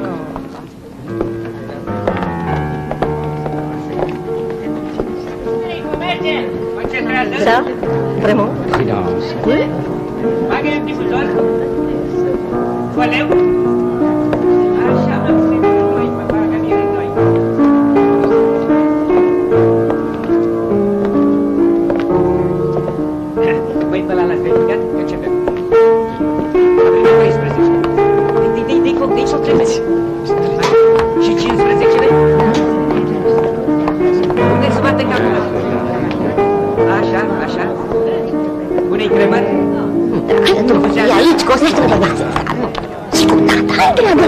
Da? Vraiment? Silence. Oui? Bagă în difuzor. Voleu. Așa, mă, noi, mă bagă mie noi. Băi, pe ăla l-ați verificat? Că începem. Avem 13. Dă-i foc, dă-i foc, trebuie. Și 15 lei? Unde se bate capul? Așa, așa. Pune-i cremăr? Da, nu fii aici, că o să-ți răbănați. Și cu tata, hai treabă!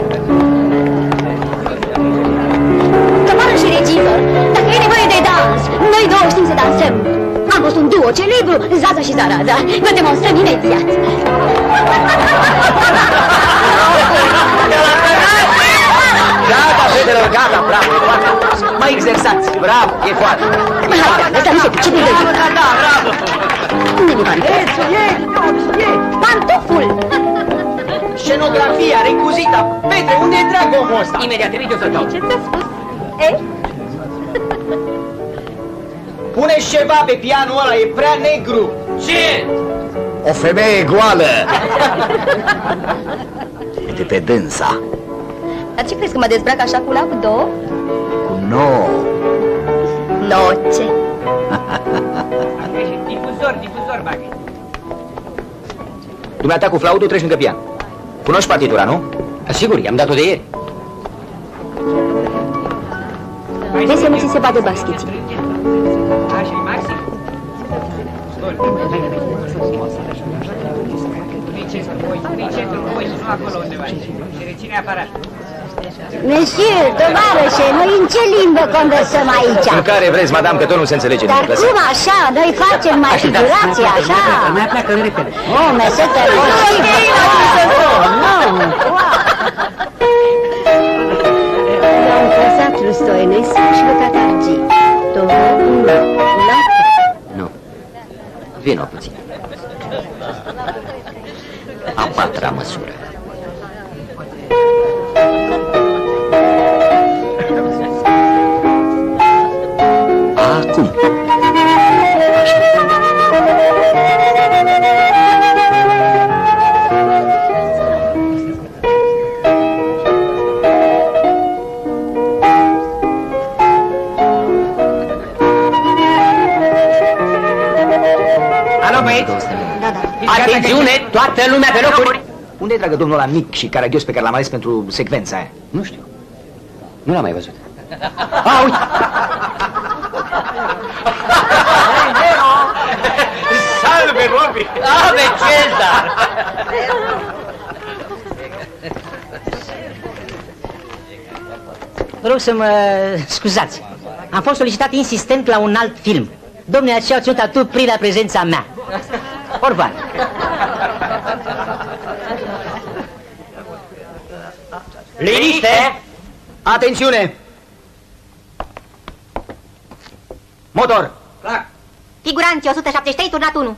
Tovarăș și regizor, dacă e nevoie de dans, noi două știm să dansăm. Am fost un duo celebru, Zaza și Zaraza. Vă demonstrăm imediat. Gata, fetelor, gata, bravo, e foarte. Mai exersați, bravo, e foarte. Hai, dragă, ăsta nu se pricepe de zi. Da, bravo. Unde-mi pantoful? Pantoful! Scenografia, recuzita. Petre, unde e dragul omul ăsta? Imediat, te ridic eu să-l dau. Ce ți-a spus? Ei? Puneți ceva pe pianul ăla, e prea negru. Ce? O femeie goală. Uite pe dânsa. Dar ce crezi că mă dezbrac așa cu lapul două? Cu nouă. Noce. Difuzor, bagă. Dumneata cu flautul treci lângă pian. Cunoști partitura, nu? Sigur, i-am dat-o de ieri. Vezi să nu ți se vadă bascheții. Așa, maxim. Licentul voi, nu acolo undeva. Și reține aparatul. Monsieur, tovarășe, noi în ce limbă conversăm aici? În care vreți, madame, că tot nu se înțelege. Dar cum așa? Noi facem mai figurație, așa? Mai pleacă în repede. Oh, mesete, Am clasat Rustoinescu și Lăcatargii. Nu. Vino puțin. A patra măsură. Acum. Alo, băieți? Da, da. Atențiune, toată lumea pe locuri. Unde e, dragă, domnul ăla mic și caragios pe care l-am ales pentru secvența aia? Nu știu. Nu l-am mai văzut. A, uite! Salve, Bobby! Ave, Cezar! Vă rog să mă scuzați. Am fost solicitat insistent la un alt film. Domnule, aceea au ținut atât prin la prezența mea. Orban. Liniște! Atențiune! Motor! Clar. Figuranții 173, turnat 1.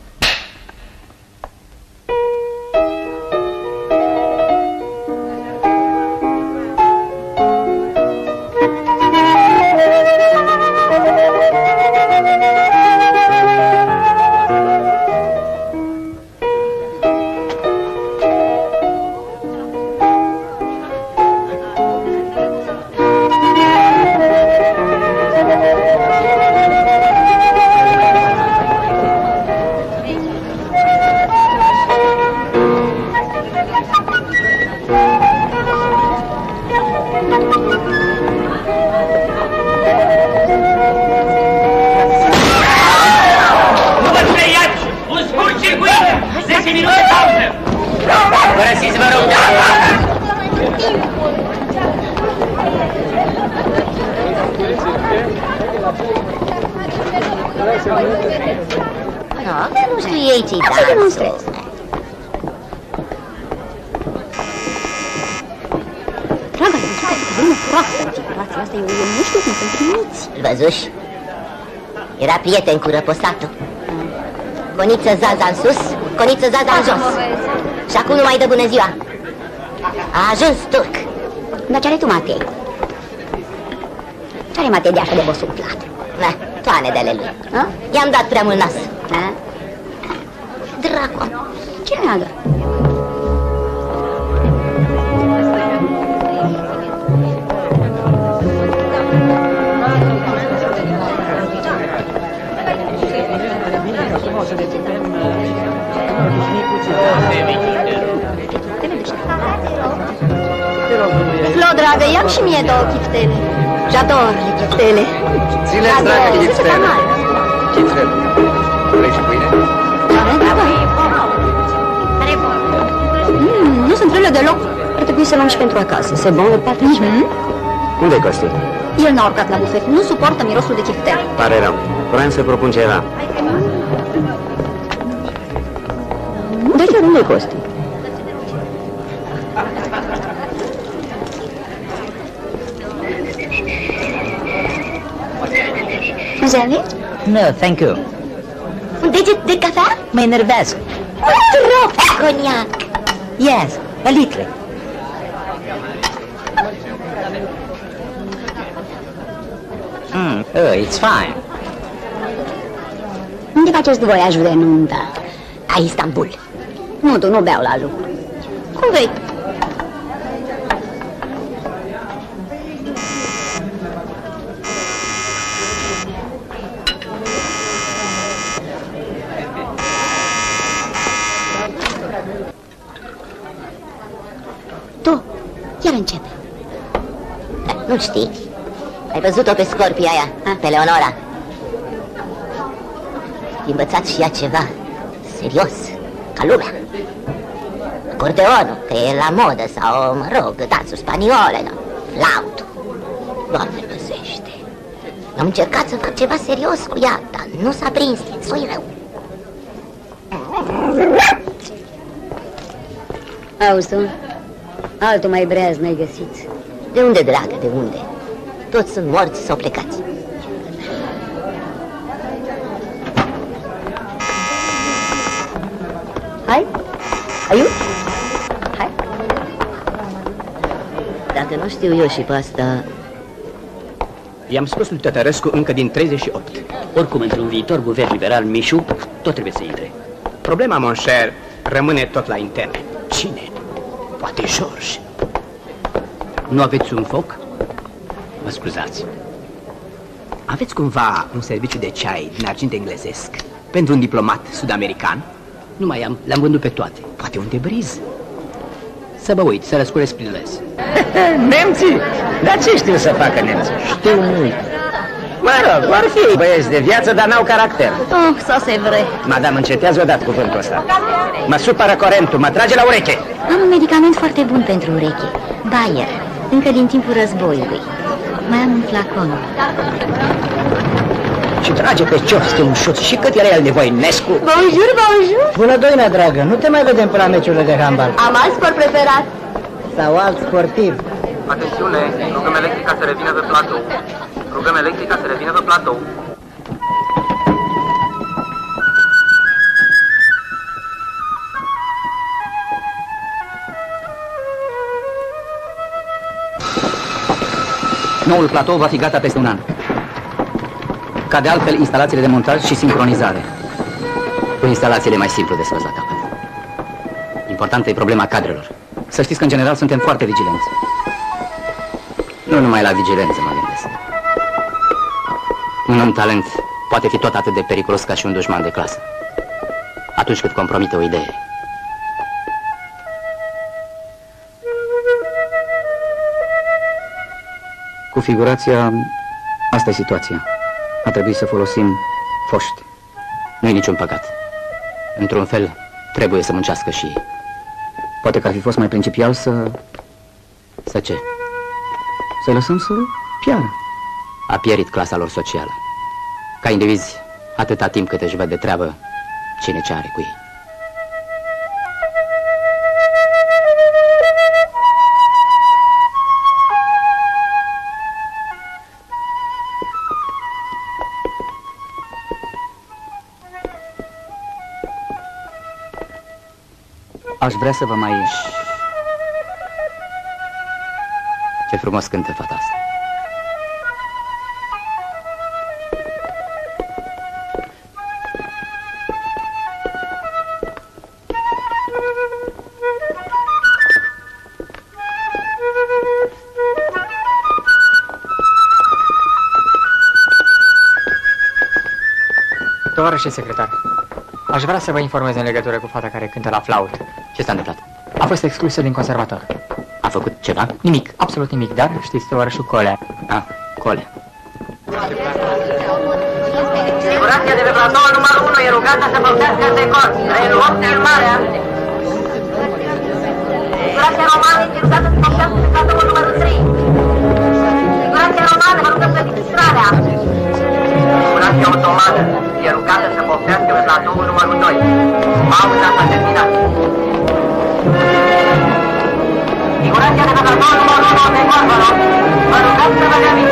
Părăsiți, vă rog! Nu știu ei ce-i dansă. Draga, nu proastă în situația asta, eu nu știu cum să-l trimiți. Îl văzuși? Era prieten cu răposatul. Coniță Zaza în sus, Coniță Zaza în jos. Și acum nu mai dă bună ziua. A ajuns turc. Dar ce are tu, Matei? Ce are Matei de așa de bosuplat? Na, toane de ale lui. I-am dat prea mult nas. Dracu. Ce neagă? Flo, dragă, ia-mi și mie 2 chiftele. J'adore le chiftele. Ține-ți, dragă, chiftele. Chiftele. Vrei și pâine? Nu sunt rele deloc. Ar trebui să luăm și pentru acasă. Se bon le pat. Unde-i Costi? El n-a urcat la bufet. Nu suportă mirosul de chiftele. Pare rău. Vreau să propun ceva. De ce nu-i Costi? Vous avez? No, thank you. Un deget de cafea? Mă enervează. Trop coniac. Yes, a little. Oh, it's fine. Unde faceți voiajul de nuntă? La Istanbul. Nu, tu nu beau la lucru. Cum vrei? Tu, chiar începe. Nu știi. Ai văzut-o pe Scorpia aia, pe Leonora. Ai învățat și ea ceva serios, ca lumea. Acordeonul, că e la modă, sau, mă rog, dansuri spaniole, no? Flautul. Doamne, păzește. Am încercat să fac ceva serios cu ea, dar nu s-a prins, soi rău. Auzi tu, altul mai breaz n-ai găsit. De unde, dragă, de unde? Toți sunt morți sau plecați. Hai, aiuți? Hai. Dacă nu știu eu și pe asta... I-am scos lui Tătărescu încă din 38. Oricum, într-un viitor guvern liberal, Mișu, tot trebuie să intre. Problema, mon cher, rămâne tot la interne. Cine? Poate George. Nu aveți un foc? Mă scuzați. Aveți cumva un serviciu de ceai din argint englezesc pentru un diplomat sud-american? Nu mai am, le-am vândut pe toate. Poate un debriz? Să vă uit, să răscure sprilez. Nemții? Dar ce știu să facă nemții? Știu mult. Mă rog, vor fi băieți de viață, dar n-au caracter. Oh, să se vre. Madame, încetează odată cuvântul ăsta. Mă supără corentul, mă trage la ureche. Am un medicament foarte bun pentru ureche. Bayer, încă din timpul războiului. Mai am un flacon. Și trage pe ciofte un șuț. Și cât era el de voinescu? Bonjour, bonjour. Bună, doina dragă, nu te mai vedem pe la meciurile de handbal. Am alt sport preferat. Sau alt sportiv. Atențiune, rugăm electrica să revină pe platou. Rugăm electrica să revină pe platou. Noul platou va fi gata peste un an. Ca de altfel instalațiile de montaj și sincronizare. Cu instalațiile mai simplu de scos la capăt. Importantă e problema cadrelor. Să știți că în general suntem foarte vigilenți. Nu numai la vigilență mă gândesc. Un om talent poate fi tot atât de periculos ca și un dușman de clasă. Atunci cât compromite o idee. Cu figurația, asta e situația. A trebuit să folosim foști. Nu-i niciun păcat. Într-un fel, trebuie să muncească și ei. Poate că ar fi fost mai principial să... Să ce? Să-i lăsăm să piară. A pierit clasa lor socială. Ca indivizi, atâta timp cât își văd de treabă, cine ce are cu ei. Aș vrea să vă mai... Ce frumos cântă fata asta. Tovarășe secretar, aș vrea să vă informez în legătură cu fata care cântă la flaută. Ce s-a întâmplat? A fost exclusă din conservator. A făcut ceva? Nimic, absolut nimic, dar știți tovarășul Colea. Ah, Colea. Figurația de pe platoul numărul 1 e rugată să păltească în decor. Reluăm filmarea. Figurația romană e rugată să păltească pe platoul numărul 3. Figurația romană vă rugăm să distrarea. Figurația otomană e rugată să păltească pe platoul numărul 2. Pauza s-a terminat. Figurația de pe platoul numărul 1 de decor, vă rog. Vă rugăm să vă reamintiți.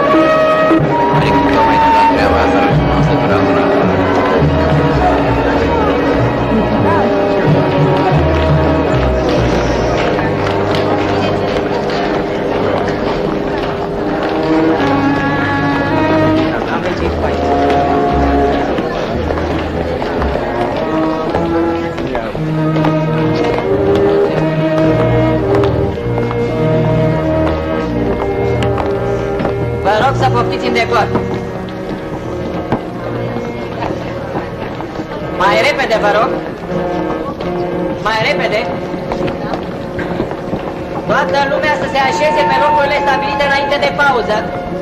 Vă rog să poftiți în decor. Mai repede, vă rog. Mai repede. Toată lumea să se așeze pe locurile stabilite înainte de pauză.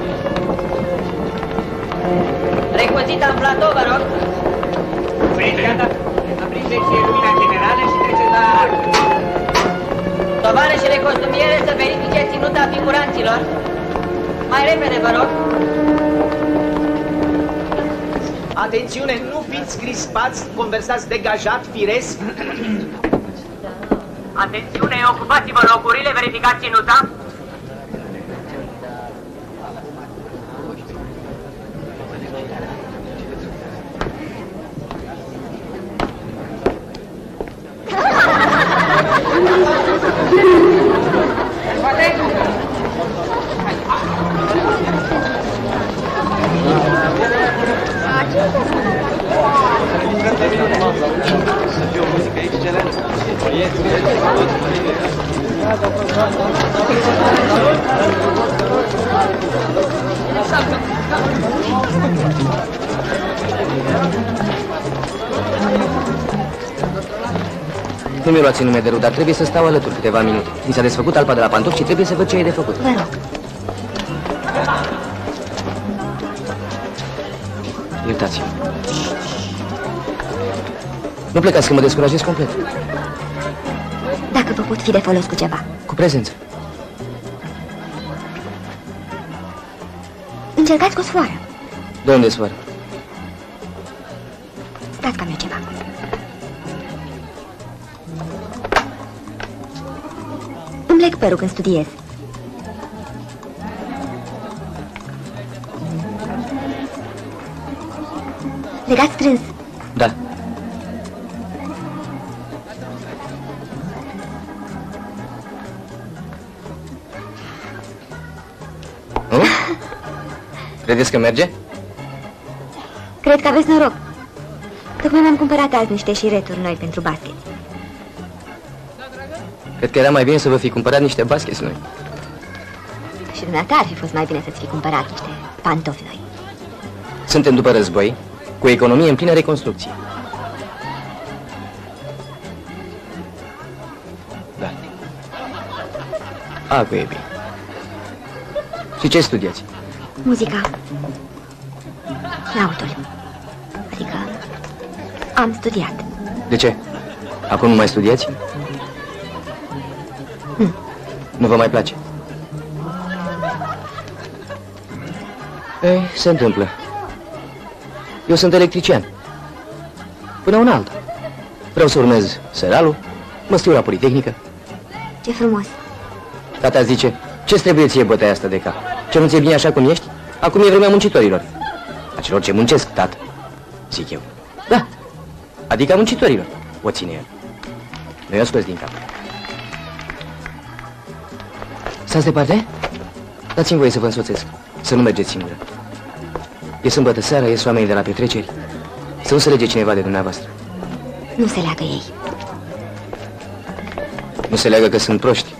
Recuțită în platou, vă rog. Băieți, gata. Aprindeți lumina generală și treceți la arc. Tovarășele costumiere să verifice ținuta figuranților. Mai repede, vă rog. Atențiune, nu fiți crispați, conversați degajat, firesc. Atențiune, ocupați-vă locurile, verificați ținuta. Nu mi-o luați nume de rup, dar trebuie să stau alături câteva minute. Mi s-a desfăcut alpa de la pantofi și trebuie să văd ce e de făcut. Vă rog. Iertați-mă. Nu plecați, că mă descurajez complet. Dacă vă pot fi de folos cu ceva. Cu prezență. Încercați cu o sfoară. De unde sfoară? Stați ca mea ceva. Îmi leg părul când studiez. Legați strâns. Da. Credeți că merge? Cred că aveți noroc. Tocmai mi-am cumpărat azi niște șireturi noi pentru basket. Cred că era mai bine să vă fi cumpărat niște baskets noi. Și dumneata ar fi fost mai bine să-ți fi cumpărat niște pantofi noi. Suntem după război, cu o economie în plină reconstrucție. Da. Acu e bine. Și ce studiați? Muzica. Flautul. Adică am studiat. De ce? Acum nu mai studiați? Nu vă mai place? Ei, se întâmplă. Eu sunt electrician. Până una alta. Vreau să urmez seralul, mă stiu la Politehnică. Ce frumos. Tata zice, ce-ți trebuie ție bătaia asta de cap? Ce nu ți-e bine așa cum ești? Acum e vremea muncitorilor. A celor ce muncesc, tată, zic eu. Da, adică a muncitorilor, o ține el. Nu-i scos din cap. Stați departe? Dați-mi voie să vă însoțesc, să nu mergeți singură. E sâmbătă seara, ies oamenii de la petreceri. Să nu se lege cineva de dumneavoastră. Nu se leagă ei. Nu se leagă că sunt proști.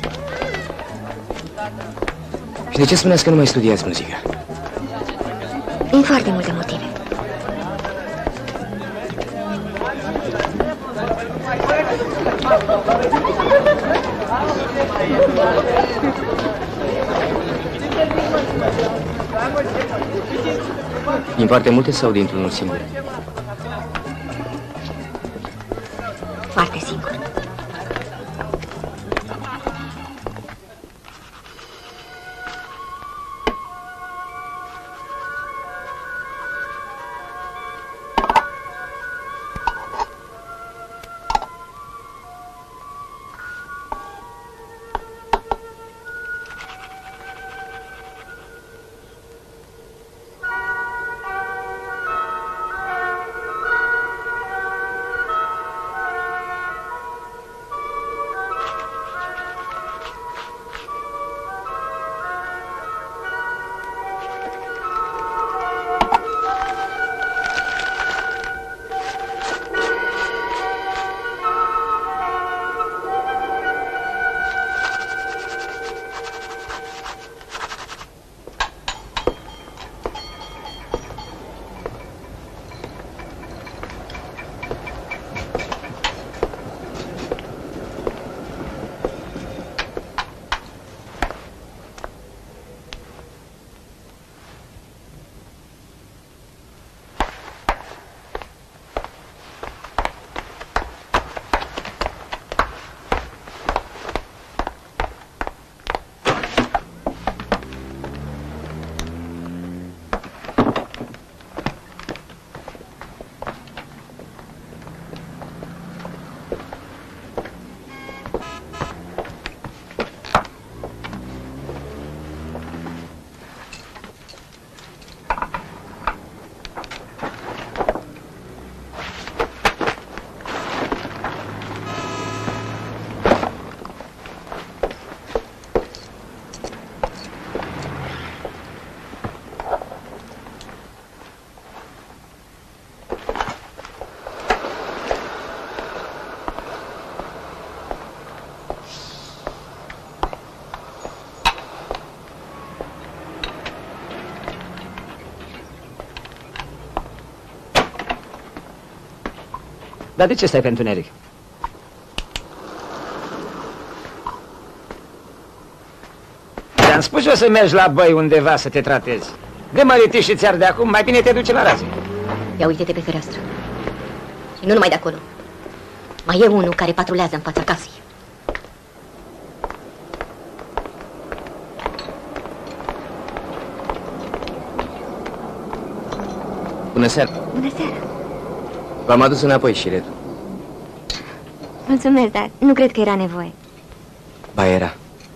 Și de ce spuneați că nu mai studiați muzică? Din foarte multe motive. Din foarte multe sau dintr-unul singur? Foarte singur. Dar de ce stai pe întuneric? Ți-am spus eu să mergi la băi undeva să te tratezi. De măritiș și ți-ar de acum, mai bine te duci la raze. Ia uite-te pe fereastră. Și nu numai de acolo. Mai e unul care patrulează în fața casei. Bună seara. Bună seara. V-am adus înapoi șiretul. Mulțumesc, dar nu cred că era nevoie. Ba era.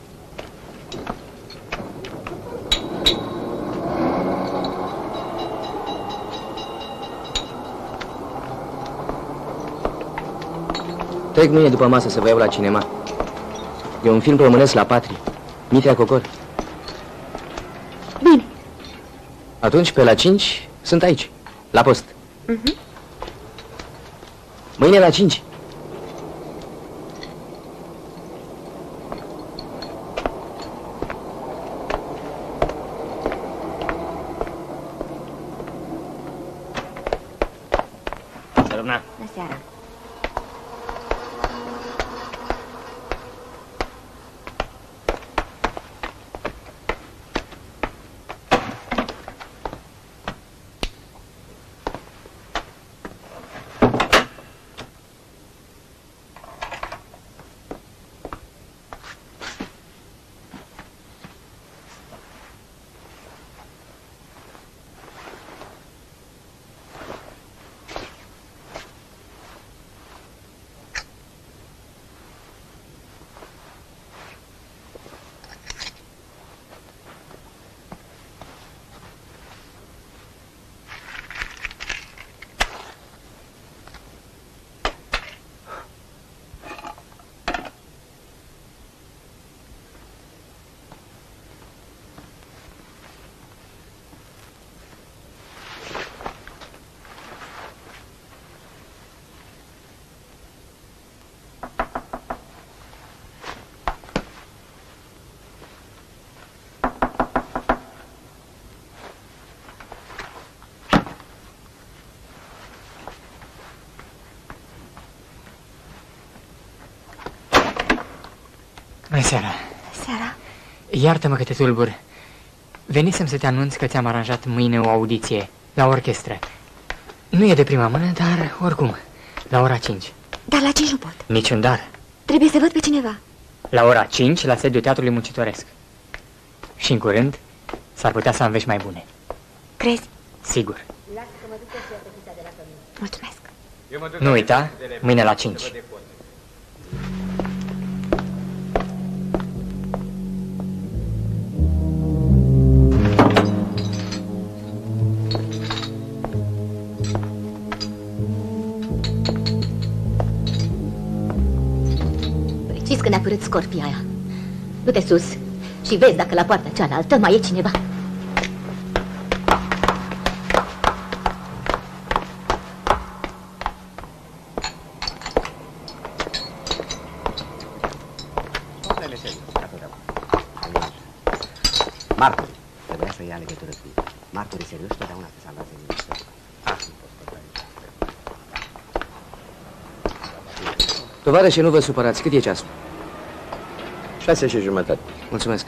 Trec mâine după masă să vă iau la cinema. E un film românesc la Patri. Mitrea Cocor. Bine. Atunci, pe la 5, sunt aici, la post. Mâine la 5. Bună seara. seara. Seara? Iartă-mă că te tulbur. Venisem să te anunț că ți-am aranjat mâine o audiție la orchestră. Nu e de prima mână, dar oricum, la ora 5. Dar la 5 nu pot. Niciun dar. Trebuie să văd pe cineva. La ora 5, la sediul Teatrului Muncitoresc. Și în curând, s-ar putea să am vești mai bune. Crezi? Sigur. Mulțumesc. Nu uita, mâine la 5. Precis când a părât scorpia aia. Du-te sus și vezi dacă la poarta cealaltă mai e cineva. Martori. Trebuia să ia legătură cu ei. Martorii serioși totdeauna se salvează în mișto. Tovarășe, nu vă supărați. Cât e ceasul? 6:30. Mulțumesc.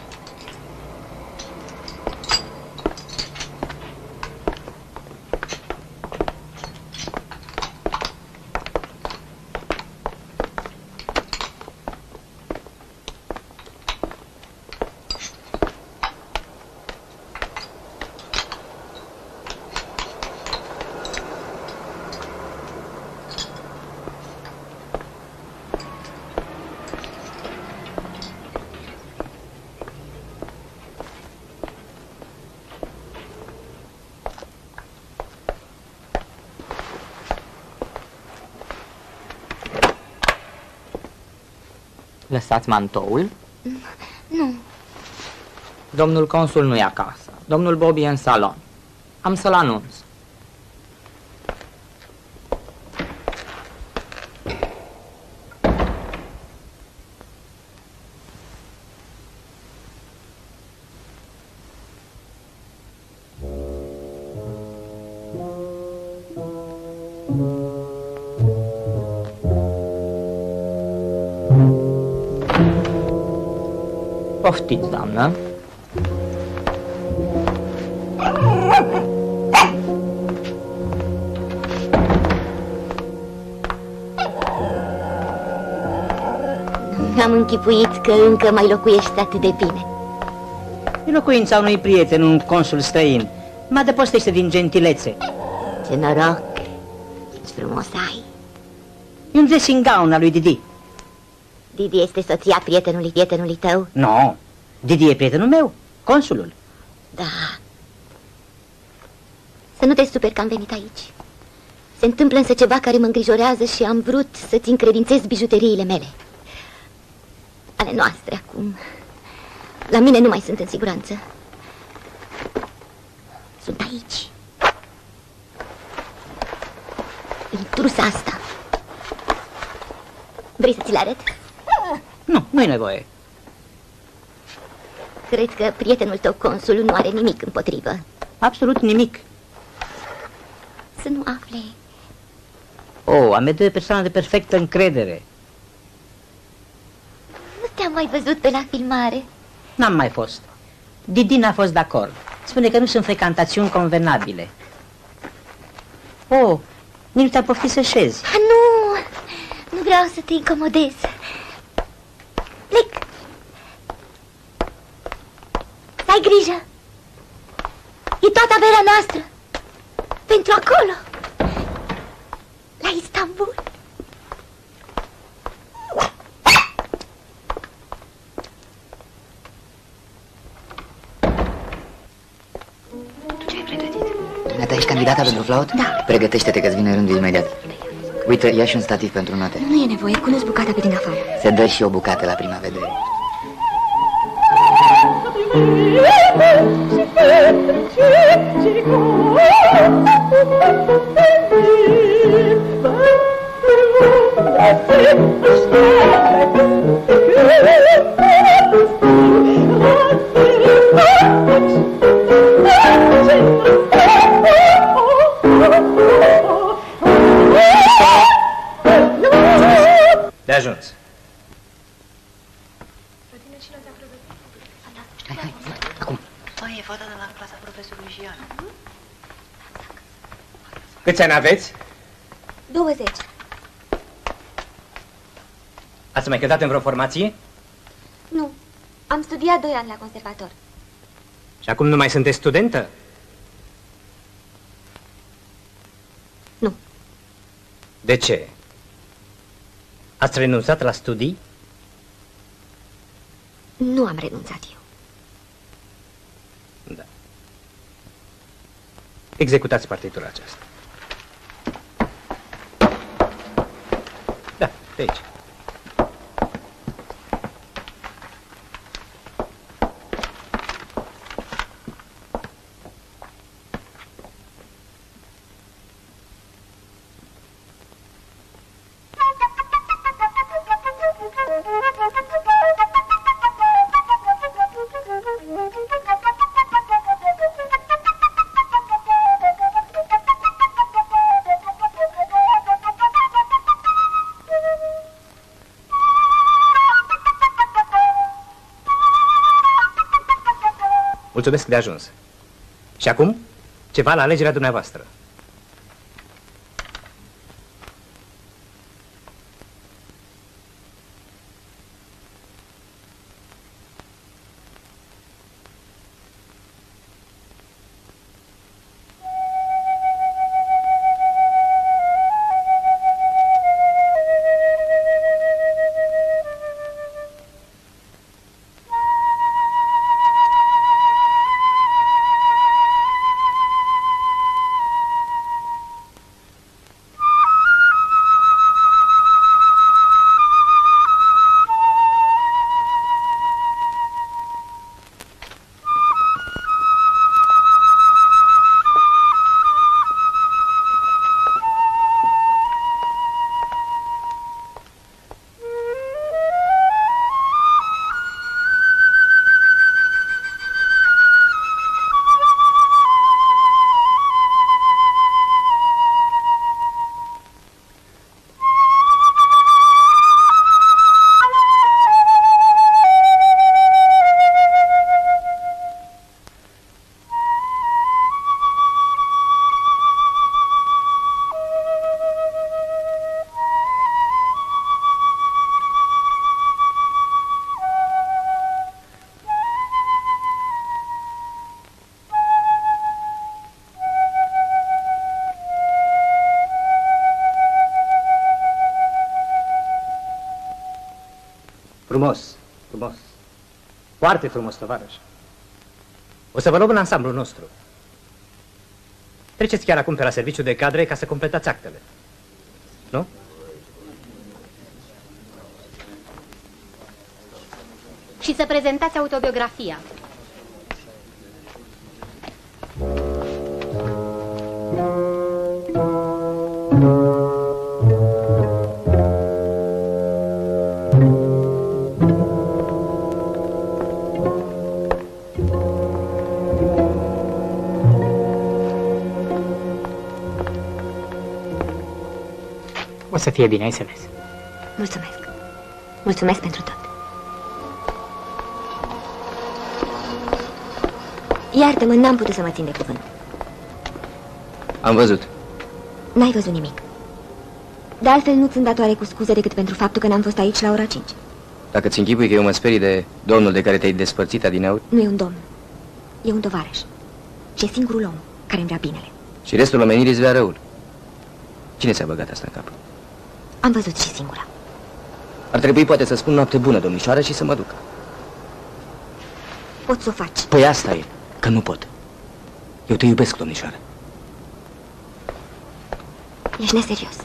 Lăsați mantoul? Nu. Domnul consul nu e acasă. Domnul Bobby e în salon. Am să-l anunț. Poftiți, doamnă. Am închipuit că încă mai locuiești atât de bine. E locuința unui prieten, un consul străin. Mă adăpostește din gentilețe. Ce noroc! Ce frumos ai! E un dressing gown al lui Didi. Didi este soția prietenului tău? Nu, Didi e prietenul meu, consulul. Da. Să nu te superi că am venit aici. Se întâmplă însă ceva care mă îngrijorează și am vrut să-ți încredințez bijuteriile mele. Ale noastre acum. La mine nu mai sunt în siguranță. Sunt aici. În trusa asta. Vrei să ți le arăt? Nu, nu-i nevoie. Cred că prietenul tău, consul, nu are nimic împotrivă. Absolut nimic. Să nu afle. Oh, am de persoană de perfectă încredere. Nu te-am mai văzut pe la filmare. N-am mai fost. Didi n-a fost de acord. Spune că nu sunt frecantațiuni convenabile. Oh, nici nu te-a poftit să șezi. Nu, nu vreau să te incomodez. Plec. Să ai grijă. E toată averea noastră. Pentru acolo. La Istanbul. Ce ai pregătit? Dumneata, ești candidata pentru flaut? Da. Pregătește-te că-ți vine rândul imediat. Uite, ia și un stativ pentru note. Nu e nevoie, cunosc bucata pe din afară. Se dă și o bucată la prima vedere. De ajuns. Hai, acum. Mai e fata de la clasa profesorului Jian. Câți ani aveți? 20. Ați mai cântat în vreo formație? Nu. Am studiat 2 ani la conservator. Și acum nu mai sunteți studentă? Nu. De ce? Ați renunțat la studii? Nu am renunțat eu. Da. Executați partitura aceasta. Da, de aici. Mulțumesc de ajuns. Și acum, ceva la alegerea dumneavoastră. Frumos, frumos. Foarte frumos, tovarăș. O să vă luăm în ansamblul nostru. Treceți chiar acum pe la serviciu de cadre ca să completați actele. Nu? Și să prezentați autobiografia. O să fie bine, ai să vezi. Mulțumesc. Mulțumesc pentru tot. Iartă-mă, n-am putut să mă țin de cuvânt. Am văzut. N-ai văzut nimic. De altfel nu sunt datoare cu scuze decât pentru faptul că n-am fost aici la ora 5. Dacă ți închipui că eu mă sperii de domnul de care te-ai despărțit adineauri? Nu e un domn. E un tovarăș. Și e singurul om care îmi vrea binele. Și restul omenirii îți vrea răul. Cine ți-a băgat asta în cap? Am văzut și singura. Ar trebui poate să spun noapte bună, domnișoară, și să mă duc. Poți să o faci. Păi asta e, că nu pot. Eu te iubesc, domnișoară. Ești neserios.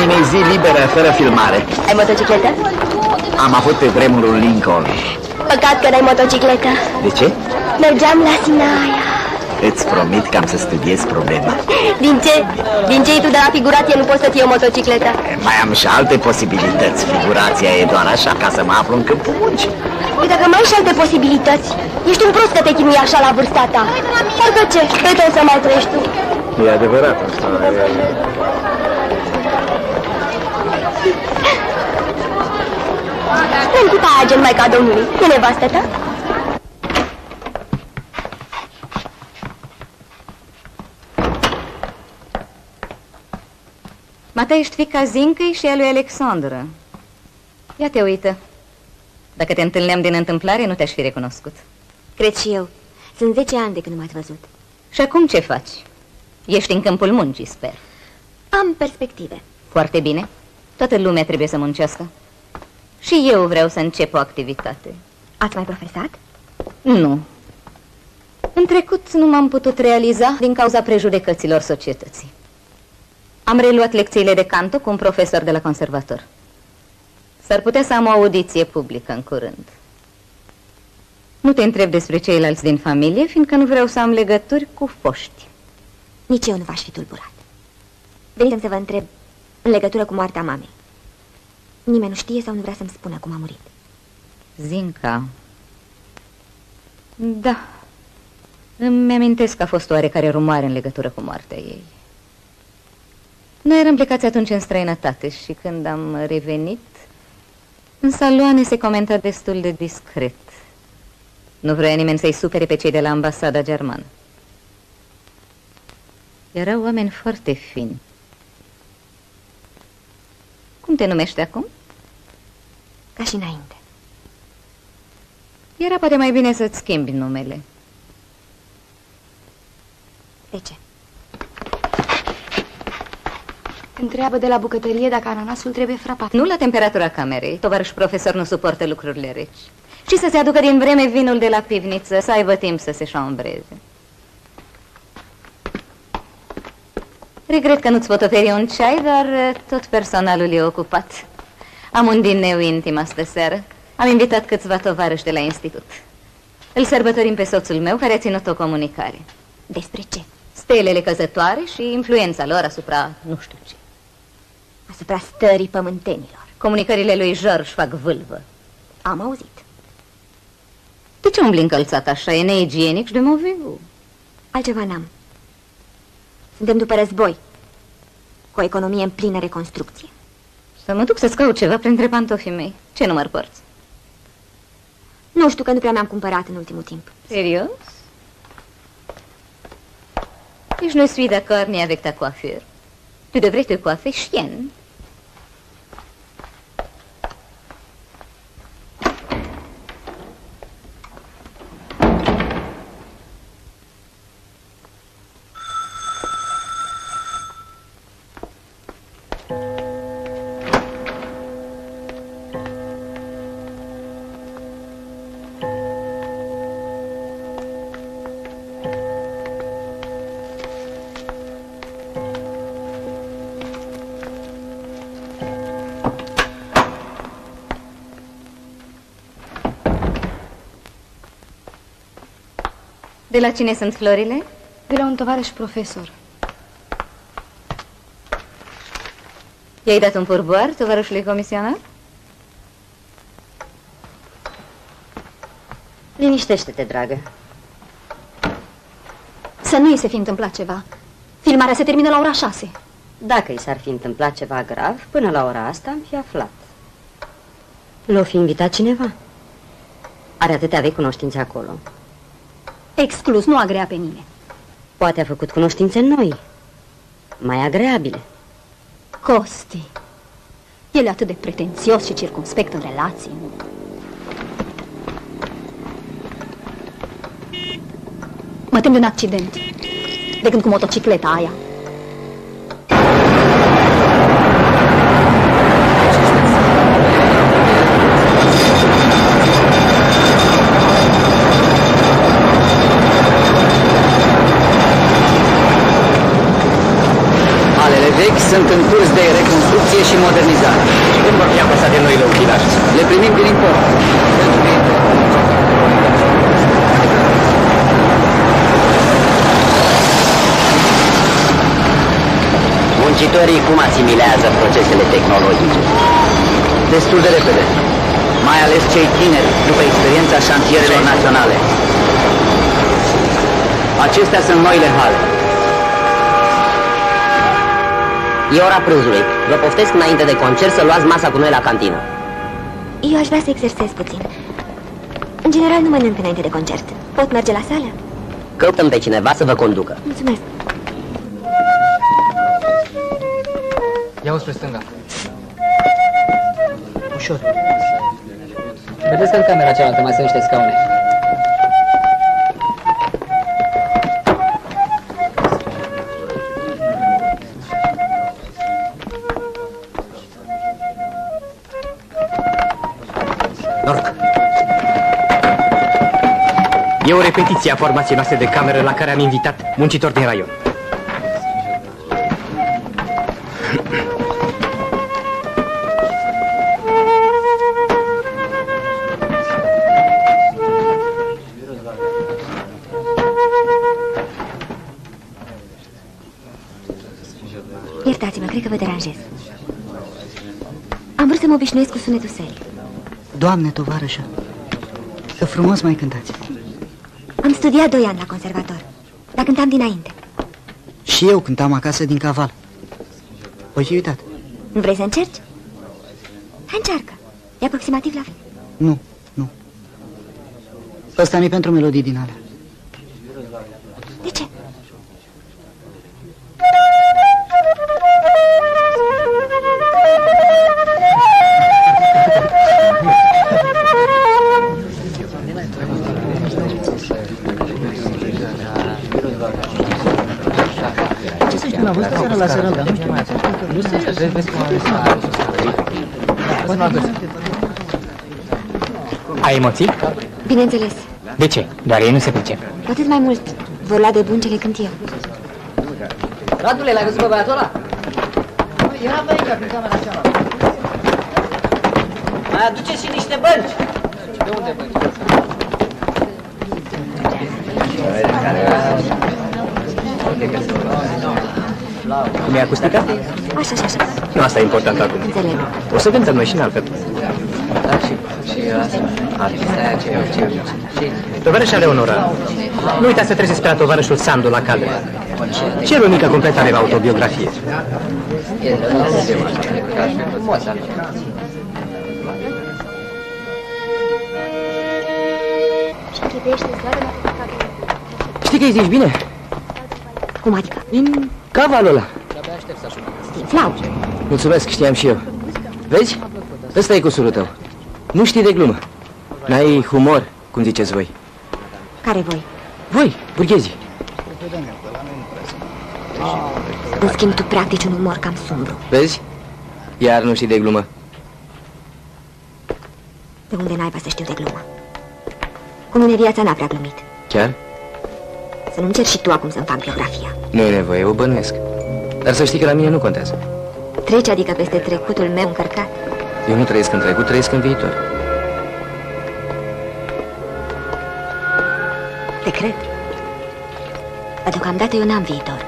unei zi libere, fără filmare. Ai motocicletă? Am avut pe vremuri un Lincoln. Păcat că n-ai motocicletă. De ce? Mergeam la Sinaia. Îți promit că am să studiez problema. Din ce? Din ce tu de la figurație nu poți să fie o motocicletă? Mai am și alte posibilități. Figurația e doar așa, ca să mă aflu în câmpul muncii. Păi dacă mai ai și alte posibilități, ești un prost că te chinui așa la vârsta ta. Parcă ce? Pe să mai trăiești tu. E adevărat asta. Spune-mi cupa aia gen Maica Domnului. E nevastă ta? Mata, ești fiica Zincăi și a lui Alexandra. Ia te uită. Dacă te întâlneam din întâmplare, nu te-aș fi recunoscut. Cred și eu. Sunt 10 ani de când nu m-ați văzut. Și acum ce faci? Ești în câmpul muncii, sper. Am perspective. Foarte bine. Toată lumea trebuie să muncească. Și eu vreau să încep o activitate. Ați mai profesat? Nu. În trecut nu m-am putut realiza din cauza prejudecăților societății. Am reluat lecțiile de canto cu un profesor de la conservator. S-ar putea să am o audiție publică în curând. Nu te întreb despre ceilalți din familie, fiindcă nu vreau să am legături cu foști. Nici eu nu v-aș fi tulburat. Venisem să vă întreb în legătură cu moartea mamei. Nimeni nu știe sau nu vrea să-mi spună cum a murit. Zinca. Da. Îmi amintesc că a fost oarecare rumoare în legătură cu moartea ei. Noi eram plecați atunci în străinătate și când am revenit, în saloane se comenta destul de discret. Nu vrea nimeni să-i supere pe cei de la ambasada germană. Erau oameni foarte fini. Cum te numești acum? Ca și înainte. Era poate mai bine să-ți schimbi numele. De ce? Întreabă de la bucătărie dacă ananasul trebuie frapat. Nu la temperatura camerei. Tovarăș profesor nu suportă lucrurile reci. Și să se aducă din vreme vinul de la pivniță, să aibă timp să se șambreze. Regret că nu-ți pot oferi un ceai, dar tot personalul e ocupat. Am un dineu intim astă seară. Am invitat câțiva tovarăși de la institut. Îl sărbătorim pe soțul meu, care a ținut o comunicare. Despre ce? Stelele căzătoare și influența lor asupra nu știu ce. Asupra stării pământenilor. Comunicările lui George fac vâlvă. Am auzit. De ce umbli încălțat așa? E neigienic și de moviu. Altceva n-am. Suntem după război, cu o economie în plină reconstrucție. Să mă duc să-ți caut ceva printre pantofii mei. Ce număr porți? Nu știu, că nu prea mi-am cumpărat în ultimul timp. Serios? Et je ne suis d'accord ni avec ta coiffure. Tu devrais te coiffer chienne. De la cine sunt florile? De la un tovarăș profesor. I-ai dat un pourboire tovarășului comisionar? Liniștește-te, dragă. Să nu i se fi întâmplat ceva. Filmarea se termină la ora 6. Dacă i s-ar fi întâmplat ceva grav, până la ora asta am fi aflat. L-o fi invitat cineva? Are atâtea vechi cunoștințe acolo. Exclus, nu agrea pe nimeni. Poate a făcut cunoștințe noi, mai agreabile. Costi. El e atât de pretențios și circumspect în relații. Mă tem de un accident. De când cu motocicleta aia. Alele vechi sunt în curs de reconstrucție și modernizare. Cum vor fi apăsate de noile uchilaje? Le primim din import. Muncitorii cum asimilează procesele tehnologice? Destul de repede. Mai ales cei tineri, după experiența șantierelor naționale. Acestea sunt noile hale. E ora prânzului. Vă poftesc înainte de concert să luați masa cu noi la cantină. Eu aș vrea să exersez puțin. În general nu mănânc înainte de concert. Pot merge la sală? Căutăm pe cineva să vă conducă. Mulțumesc. Ia-o spre stânga. Ușor. Vedeți că în camera cealaltă mai sunt niște scaune. Noroc. E o repetiție a formației noastre de cameră la care am invitat muncitori din raion. Iertați-mă, cred că vă deranjez. Am vrut să mă obișnuiesc cu sunetul serii. Doamne, tovarășă, că frumos mai cântați. Am studiat 2 ani la conservator, dar cântam dinainte. Și eu cântam acasă din caval. Voi fi uitat. Nu vrei să încerci? Hai, încearcă. E aproximativ la fel. Nu, nu. Ăsta nu-i pentru melodii din alea. De ce? L-am văzut seara la seara, dar nu știu mai Ai emoții? Bineînțeles. De ce? Doar ei nu se pricep. Cu atât mai mult. Vor lua de bun ce le cânt eu. Radule, l-ai văzut pe băiatul ăla? Era pe aici, prin camera cealaltă. Mai aduce și niște bănci. De unde bănci? Cum e acustica? Așa, așa, așa. Nu, asta e important acum. Înțeleg. O să cântăm noi și în altfel. Da, și asta. Artista aia ce Tovarășa Leonora, nu uita să trezeți pe la tovarășul Sandu la cadre. Ce o mică completare la autobiografie? Știi că îi zici bine? Cum adică? Din cavalul ăla. Din flaut. Mulțumesc, știam și eu. Vezi? Ăsta e cusurul tău. Nu știi de glumă. N-ai humor, cum ziceți voi. Care voi? Voi, burghezii. În schimb, tu practici un umor cam sumbru. Vezi? Iar nu știi de glumă. De unde naiba să știu de glumă? Cu mine viața n-a prea glumit. Chiar? Să nu încerci și tu acum să-mi fac biografia. Nu e nevoie, o bănuiesc. Dar să știi că la mine nu contează. Treci adică peste trecutul meu încărcat? Eu nu trăiesc în trecut, trăiesc în viitor. Te cred. Dar deocamdată eu n-am viitor.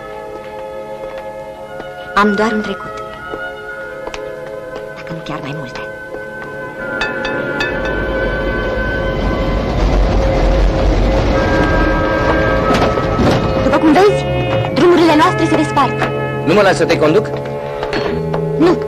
Am doar un trecut. Dacă nu chiar mai multe. După cum vezi, drumurile noastre se despart. Nu mă lași să te conduc? Nu.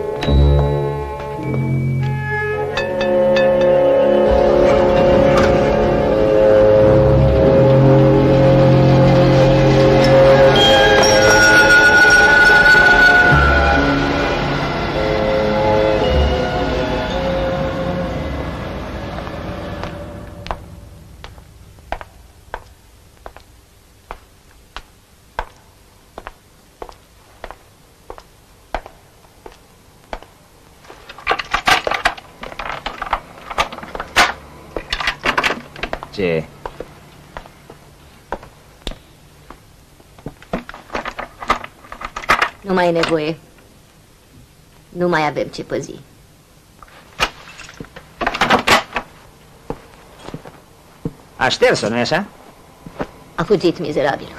Ce? Nu mai e nevoie. Nu mai avem ce păzi. A șters-o, nu-i așa? A fugit, mizerabil.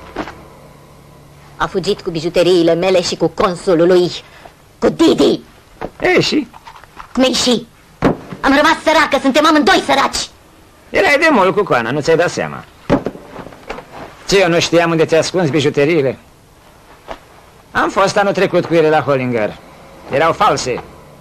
A fugit cu bijuteriile mele și cu consulul lui, cu Didi. Ei, și? Cum e și? Am rămas săracă, suntem amândoi săraci. Erai de mult cu coana, nu ți-ai dat seama. Ce, eu nu știam unde ți-ai ascuns bijuteriile? Am fost anul trecut cu ele la Hollinger. Erau false.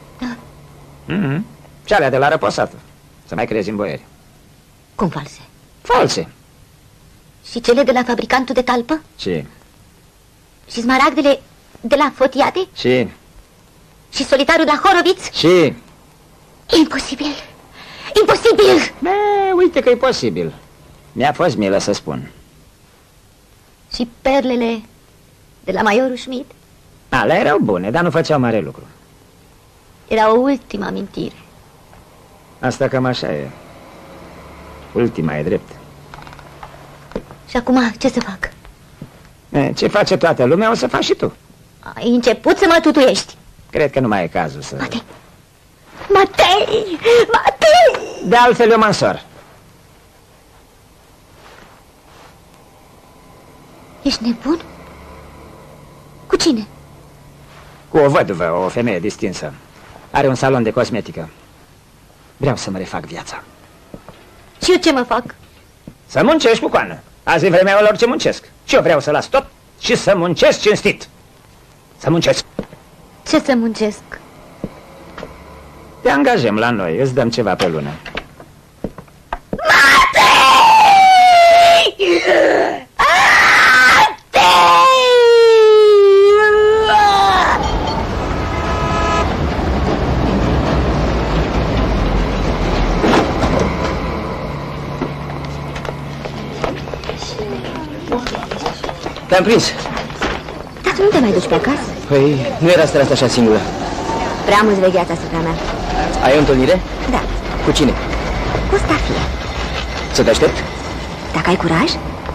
Și alea de la răposatul. Să mai crezi în boieri. Cum false? False. Și cele de la fabricantul de talpă? Ce? Și smaragdele de la Fotiade? Și? Și solitarul de la Horowitz? Și? Imposibil! Imposibil! Uite că e posibil. Mi-a fost milă să spun. Și perlele de la Majorul Schmidt? Alea erau bune, dar nu făceau mare lucru. Era o ultimă amintire. Asta cam așa e. Ultima e drept. Și acum ce să fac? Ce face toată lumea, o să faci și tu. Ai început să mă tutuiești. Cred că nu mai e cazul să... Matei! Matei! Matei! De altfel eu mă însor. Ești nebun? Cu cine? Cu o văduvă, o femeie distinsă. Are un salon de cosmetică. Vreau să mă refac viața. Și eu ce mă fac? Să muncești cu coană. Azi e vremea lor ce muncesc. Și eu vreau să las tot și să muncesc cinstit. Să muncesc. Ce să muncesc? Te angajăm la noi, îți dăm ceva pe lună. Te-am prins. Dar tu nu te mai duci pe acasă? Păi, nu era starea asta așa singură. Prea mulți vegheați asupra mea. Ai o întâlnire? Da. Cu cine? Cu Stafie. Să te aștept? Dacă ai curaj?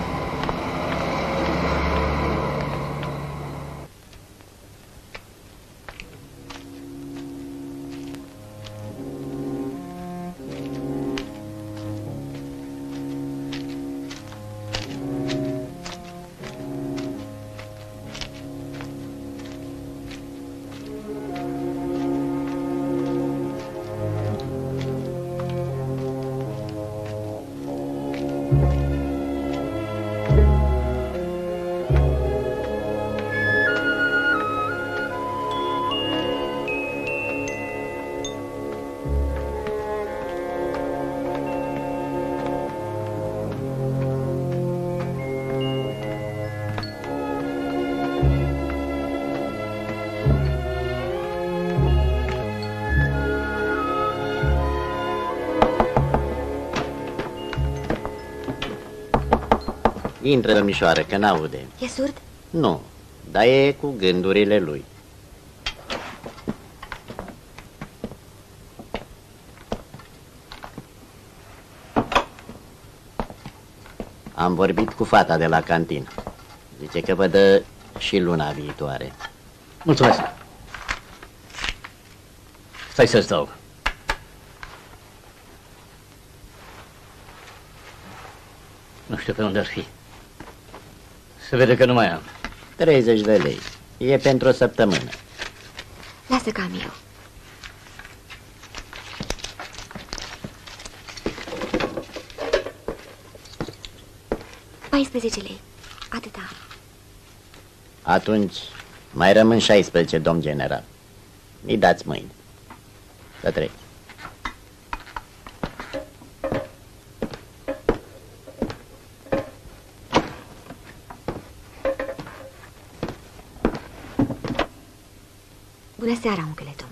Intră, domnișoară, că n-aude. E surd? Nu, dar e cu gândurile lui. Am vorbit cu fata de la cantină. Zice că vă dă și luna viitoare. Mulțumesc. Stai să stau. Nu știu pe unde ar fi. Se vede că nu mai am. 30 de lei. E pentru o săptămână. Lasă că am eu. $14. Atâta. Atunci mai rămân 16, domn general. Mi dați mâine. Să trec. Bună seara, uncle Toma.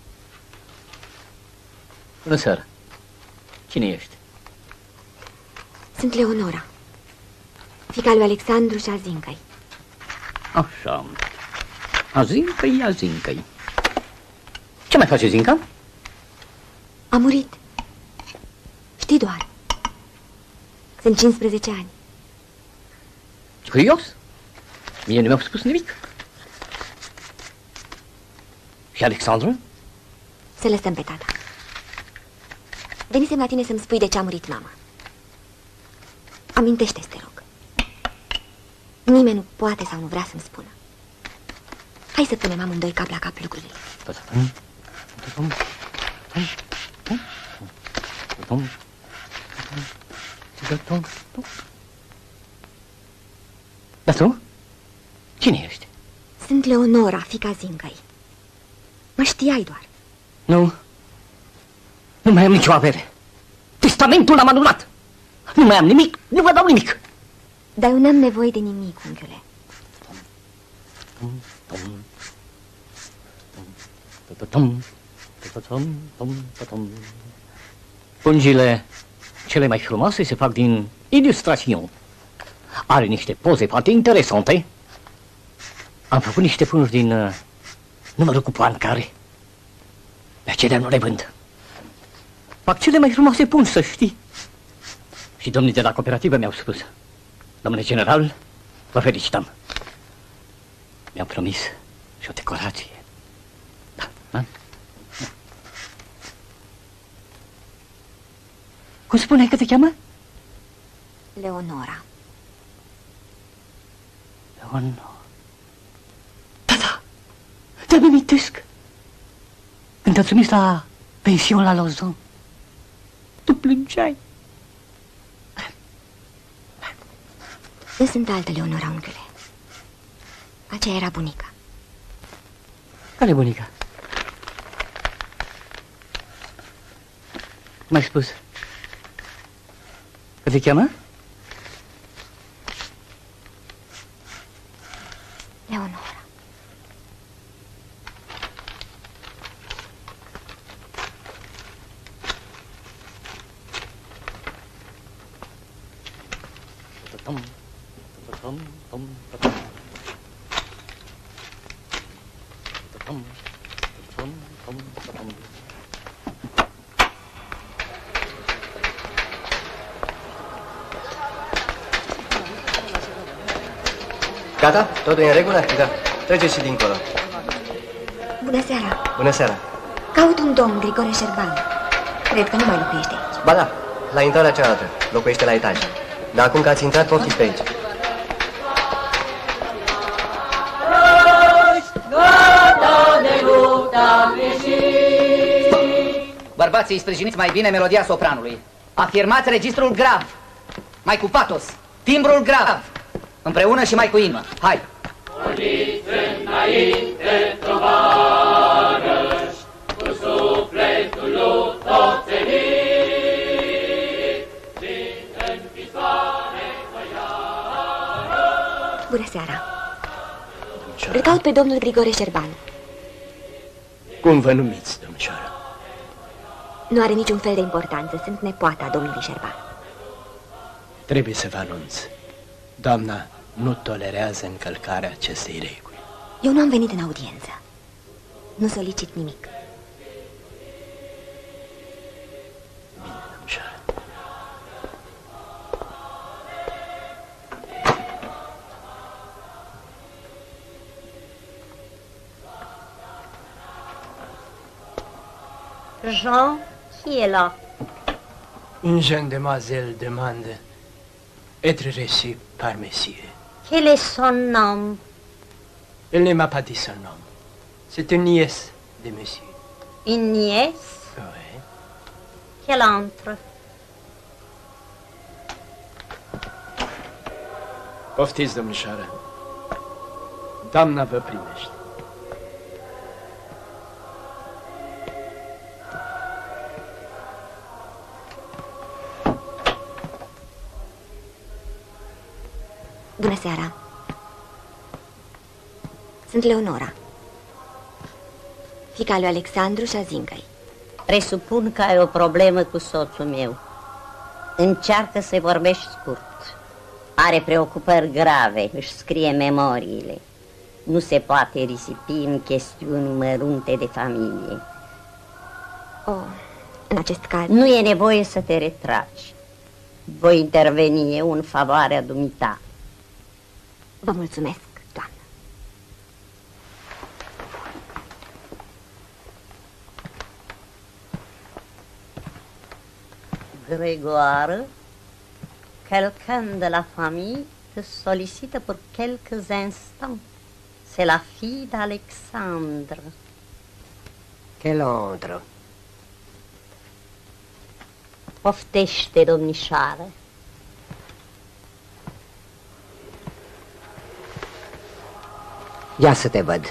Bună seara. Cine ești? Sunt Leonora, fiica lui Alexandru și Azincăi. Așa. Azincăi, Azincăi. Ce mai face Zinca? A murit. Știi doar. Sunt 15 ani. Curios? Mie nu mi-au spus nimic. Și Alexandru? Să lăsăm pe tata. Venisem la tine să-mi spui de ce a murit mama. Amintește-ți, te rog. Nimeni nu poate sau nu vrea să-mi spună. Hai să punem amândoi cap la cap lucrurile. Dar tu? Cine ești? Sunt Leonora, fiica Zincăi. Mă știai doar. Nu. Nu mai am nicio avere. Testamentul l-am anulat. Nu mai am nimic, nu vă dau nimic. Dar eu n-am nevoie de nimic, unchiule. Pungile cele mai frumoase se fac din ilustrațiuni. Are niște poze foarte interesante. Am făcut niște pungi din numărul cu poancare. Pe acelea nu le vând. Fac cele mai frumoase pungi, să știi. Și domnii de la cooperativă mi-au spus: domnule general, vă felicităm. Mi-am promis și o decorație. Da? Cum spuneai că te cheamă? Leonora. Leonora. Da. Te-mi amintesc. Când te-am trimis la pension la Lozon, tu plângeai. Eu sunt altă Leonora, unchiule. Aceea era bunica. Care bunica? M-ai spus că te cheamă? Leonora. Gata? Totul e în regulă? Da. Treceți și dincolo. Bună seara. Bună seara. Caut un domn, Grigore Șerban. Cred că nu mai locuiește aici. Ba da, la intrarea cealaltă. Locuiește la etaj. Dar acum că ați intrat, poftiți pe aici. Bărbații, sprijiniți mai bine melodia sopranului. Afirmați registrul grav. Mai cu patos. Timbrul grav. Împreună și mai cu inimă. Hai! Porniți înainte, tovarăși, cu sufletul lui toți eliți, din închisoare văiară. Bună seara. Îl caut pe domnul Grigore Șerban. Cum vă numiți, domnișoară? Nu are niciun fel de importanță. Sunt nepoata domnului Șerban. Trebuie să vă anunț. Doamna nu tolerează încălcarea acestei reguli. Eu nu am venit în audiență. Nu solicit nimic. Bine, domnișoară. Jean, qui est là? Une jeune demoiselle demande être reçue par monsieur. Quel est son nom? Elle ne m'a pas dit son nom. C'est une nièce de monsieur. Une nièce? Oui. Qu'elle entre. Poftiți, domnișoară. Doamna vă primește. Bună seara. Sunt Leonora, fiica lui Alexandru și a Zincăi. Presupun că ai o problemă cu soțul meu. Încearcă să-i vorbești scurt. Are preocupări grave, își scrie memoriile. Nu se poate risipi în chestiuni mărunte de familie. Oh, în acest caz... Nu e nevoie să te retragi. Voi interveni eu în favoarea dumita. Vă mulțumesc, doamnă. Grégoire, quelqu'un de la famille te sollicite pour quelques instants. C'est la fille d'Alexandre. Che Londra. Poftește, domnișoară. Ia să te văd.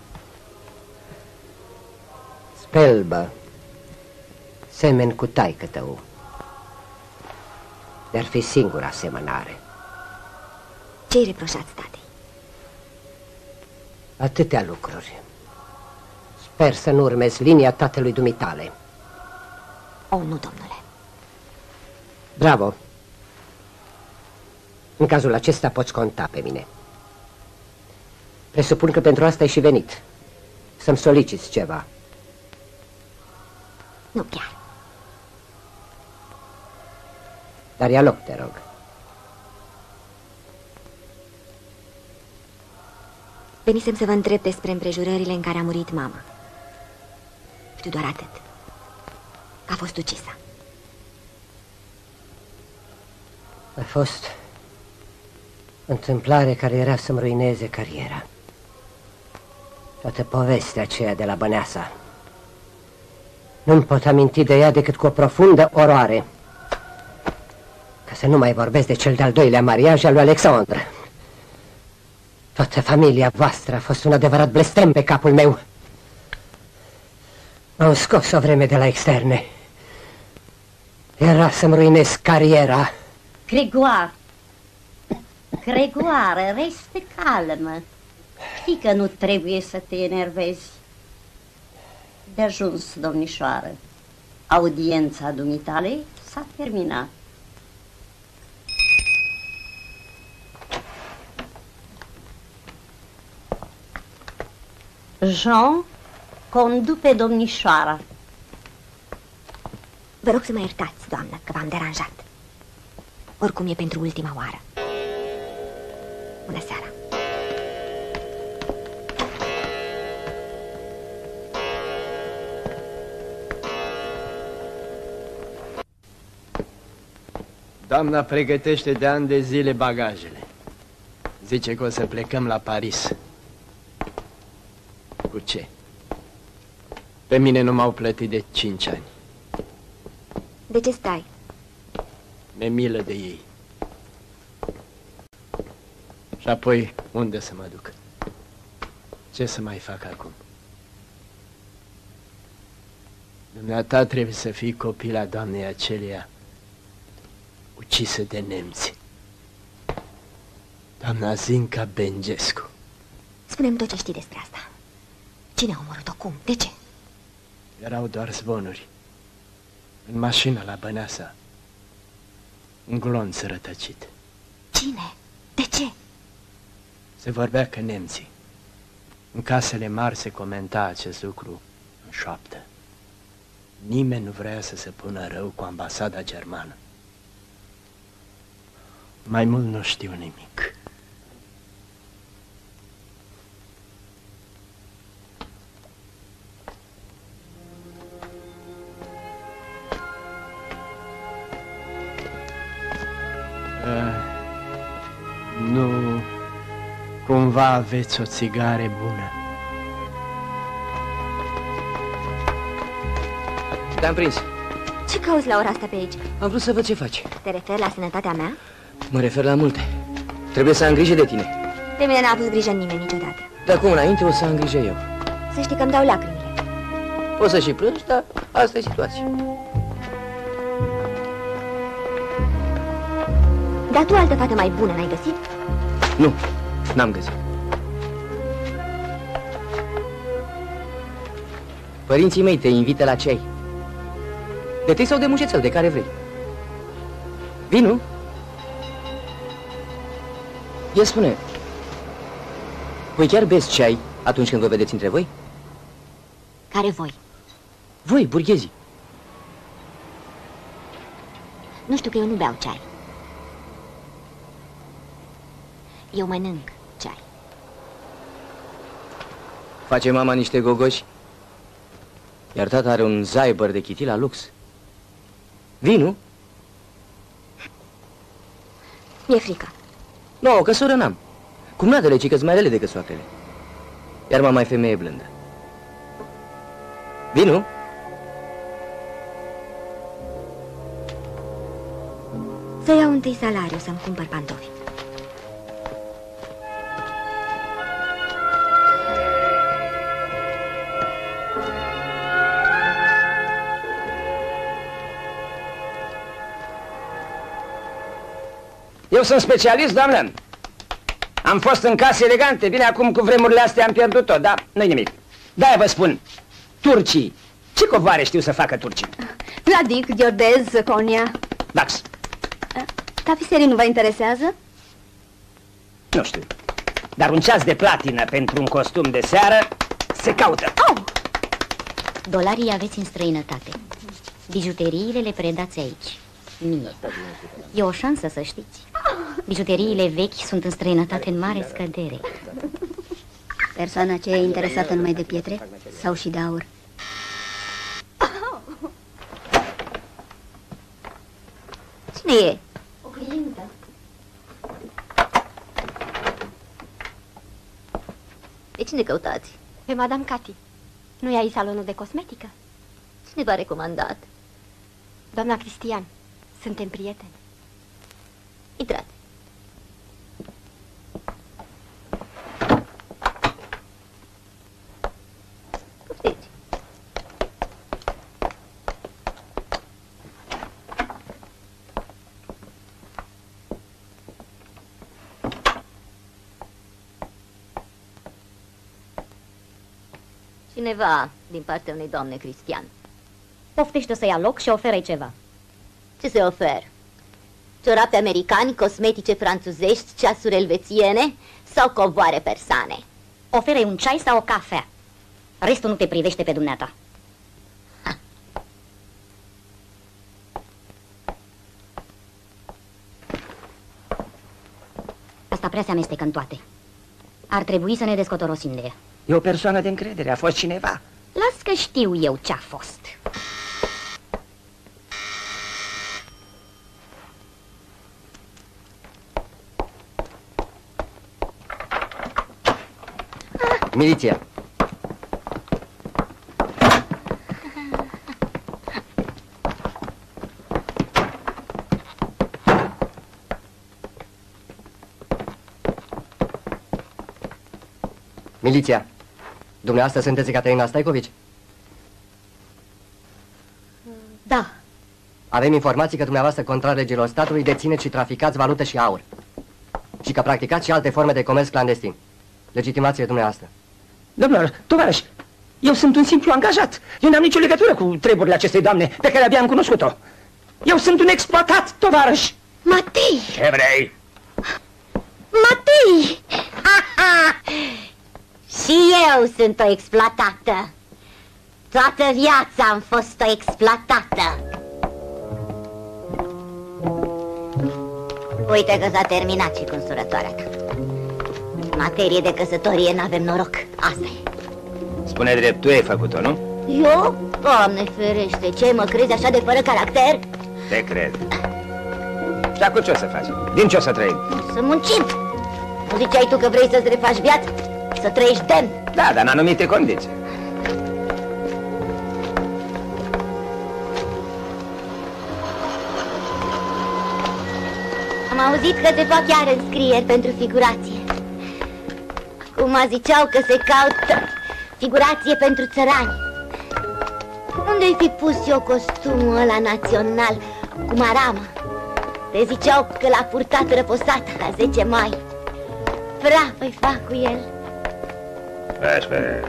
Spelbă, semeni cu taică tău. De-ar fi singura asemănare. Ce-i reproșați, tate? Atâtea lucruri. Sper să nu urmezi linia tatălui dumitale. O, nu, domnule. Bravo. În cazul acesta poți conta pe mine. Presupun că pentru asta ai și venit. Să-mi soliciți ceva. Nu chiar. Dar ia loc, te rog. Venisem să vă întreb despre împrejurările în care a murit mama. Știu doar atât. Că a fost ucisă. A fost o întâmplare care era să-mi ruineze cariera. Toată povestea aceea de la Băneasa. Nu-mi pot aminti de ea decât cu o profundă oroare. Ca să nu mai vorbesc de cel de-al doilea mariaj al lui Alexandre. Toată familia voastră a fost un adevărat blestem pe capul meu. M-au scos o vreme de la externe. Era să-mi ruinez cariera. Grégoire, Grégoire, reste calmă. Știi că nu trebuie să te enervezi. De ajuns, domnișoară. Audiența dumitale s-a terminat. Jean, condu pe domnișoara. Vă rog să mă iertați, doamnă, că v-am deranjat. Oricum e pentru ultima oară. Bună seara. Doamna pregătește de ani de zile bagajele. Zice că o să plecăm la Paris. Cu ce? Pe mine nu m-au plătit de 5 ani. De ce stai? Mi-e milă de ei. Și apoi, unde să mă duc? Ce să mai fac acum? Dumneata trebuie să fii copila doamnei aceleia ucisă de nemți. Doamna Zinca Bengescu. Spune-mi tot ce știi despre asta. Cine a omorât-o? Cum? De ce? Erau doar zvonuri. În mașină la Băneasa. Un glonț rătăcit. Cine? De ce? Se vorbea că nemții. În casele mari se comenta acest lucru în șoaptă. Nimeni nu vrea să se pună rău cu ambasada germană. Mai mult nu știu nimic. Nu cumva aveți o țigare bună? Te-am prins. Ce cauți la ora asta pe aici? Am vrut să văd ce faci. Te referi la sănătatea mea? Mă refer la multe. Trebuie să am grijă de tine. De mine n-a avut grijă nimeni niciodată. De acum înainte o să am grijă eu. Să știi că îmi dau lacrimile. Poți să și plângi, dar asta e situația. Dar tu altă fată mai bună n-ai găsit? Nu, n-am găsit. Părinții mei te invită la ceai. De tei sau de mușețel, de care vrei. Vii, nu? Ia spune, voi chiar beți ceai atunci când vă vedeți între voi? Care voi? Voi, burghezii. Nu știu că eu nu beau ceai. Eu mănânc ceai. Face mama niște gogoși, iar tata are un zaibăr de chitil la lux. Vii, nu? Mi-e frică. Nu, că soră n-am. Cumnatele, ci că-s mai rele decât soacrele. Iar mama e femeie blândă. Vinu? Să iau întâi salariu să-mi cumpăr pantofi. Eu sunt specialist, doamnă. Am fost în case elegante. Bine, acum cu vremurile astea am pierdut tot, dar nu-i nimic. De-aia vă spun, turcii. Ce covoare știu să facă turcii? Vladic, Ghiordez, Conia. Dax. Tapiserii nu vă interesează? Nu știu. Dar un ceas de platină pentru un costum de seară se caută. Dolarii aveți în străinătate. Bijuteriile le predați aici. Mie. E o șansă să știți. Bijuteriile vechi sunt în străinătate în mare scădere. Persoana aceea e interesată numai de pietre sau și de aur? Cine e? O clientă. De cine căutați? Pe Madame Cati. Nu e aici salonul de cosmetică? Cine v-a recomandat? Doamna Cristian. Suntem prieteni. Intrați. Poftiți. Cineva din partea unei doamne Cristian. Poftește să ia loc și oferă-i ceva. Ce se oferă? Ciorape americani, cosmetice franțuzești, ceasuri elvețiene sau covoare persane? Oferă-i un ceai sau o cafea. Restul nu te privește pe dumneata. Asta prea se amestecă în toate. Ar trebui să ne descotorosim de ea. E o persoană de încredere, a fost cineva. Las că știu eu ce-a fost. Miliția. Miliția. Dumneavoastră sunteți Caterina Staicovici? Da. Avem informații că dumneavoastră, contrar legilor statului, dețineți și traficați valută și aur. Și că practicați și alte forme de comerț clandestin. Legitimație dumneavoastră. Domnilor, tovarăși, eu sunt un simplu angajat. Eu n-am nicio legătură cu treburile acestei doamne pe care abia am cunoscut-o. Eu sunt un exploatat, tovarăși. Matei! Ce vrei? Matei! Și eu sunt o exploatată. Toată viața am fost o exploatată. Uite că s-a terminat și consurătoarea ta. În materie de căsătorie n-avem noroc. Asta e. Spune drept, tu ai făcut-o, nu? Eu? Doamne ferește, ce, mă crezi așa de fără caracter? Te cred. Și acum ce o să faci? Din ce o să trăim? Să muncim. Nu ziceai tu că vrei să-ți refaci viața? Să trăiești demn? Da, dar în anumite condiții. Am auzit că se fac iar înscrieri pentru figurație. Acum ziceau că se caută figurație pentru țărani. Unde-i fi pus eu costumul ăla național cu marama? Te ziceau că l-a purtat răposat la 10 mai. Praf-i fac cu el. Spune.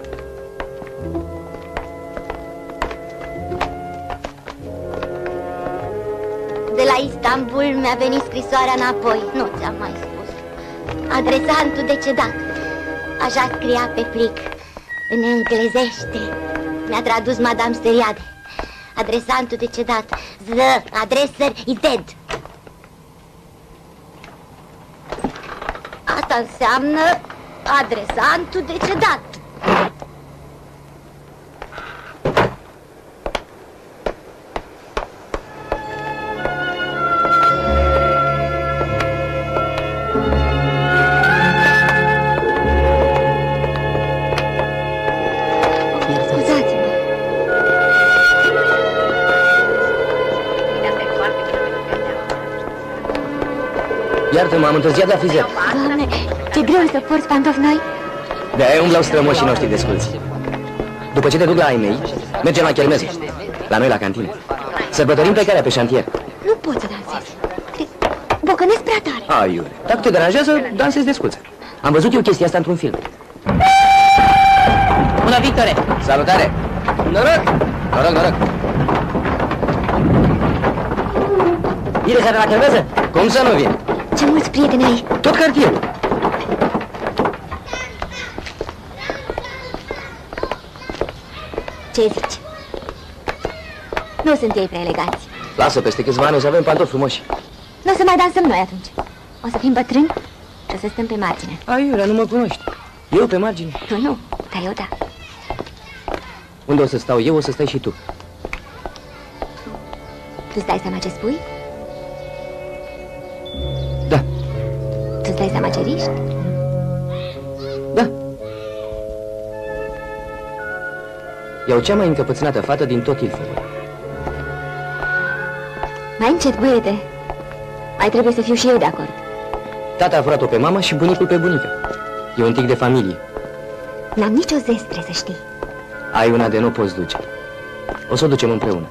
De la Istanbul mi-a venit scrisoarea înapoi. Nu ți-am mai spus. Adresantul decedat. Așa scria pe plic. În englezește. Mi-a tradus Madame Steriade. Adresantul decedat. The addresser is dead. Asta înseamnă adresantul decedat. Iartă-mă, am întârziat la frizet. Doamne, ce greu să porți pantofi noi. De-aia umblau strămoșii noștri desculți. După ce te duc la ai mei, mergem la chermeză. La noi la cantină. Sărbătorim plecarea pe șantier. Nu pot să dansez. Bocănesc prea tare. Aiure, dacă te deranjează, dansezi desculță. Am văzut eu chestia asta într-un film. Bună, Victore! Salutare! Noroc! Noroc, noroc! Vine seara la chermeză? Cum să nu vin? Ce mulți prieteni ai! Tot cartierul! Ce zici? Nu sunt ei prea eleganți. Lasă, peste câțiva ani o să avem pantofi frumoși. Nu o să mai dansăm noi atunci. O să fim bătrâni și o să stăm pe margine. Aiurea, nu mă cunoști. Eu pe margine? Tu nu, dar eu da. Unde o să stau eu, o să stai și tu. Tu-ți dai seama ce spui? Da. Tu-ți dai seama ce riști? Da. Iau cea mai încăpățânată fată din tot Ilfovul. Mai încet, băiete. Mai trebuie să fiu și eu de acord. Tata a furat-o pe mama și bunicul pe bunica. E un tic de familie. N-am nicio zestre, să știi. Ai una de nu poți duce. O să o ducem împreună.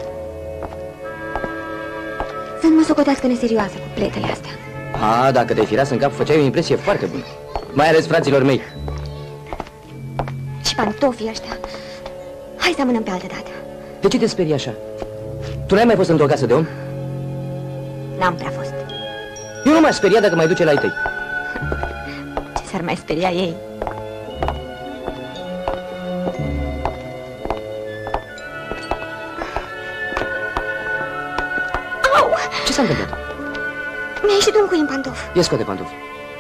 Să nu mă socotească neserioasă cu pletele astea. A, dacă te-ai firas în cap, făceai o impresie foarte bună. Mai ales fraților mei. Și pantofii ăștia. Hai să amânăm pe altă dată. De ce te sperii așa? Tu n-ai mai fost într-o casă de om? N-am prea fost. Eu nu m-aș speria dacă mai duce la ai tăi. Ce s-ar mai speria ei? Au! Ce s-a întâmplat? Mi-a ieșit un cui în pantof. Ia scoate pantofi.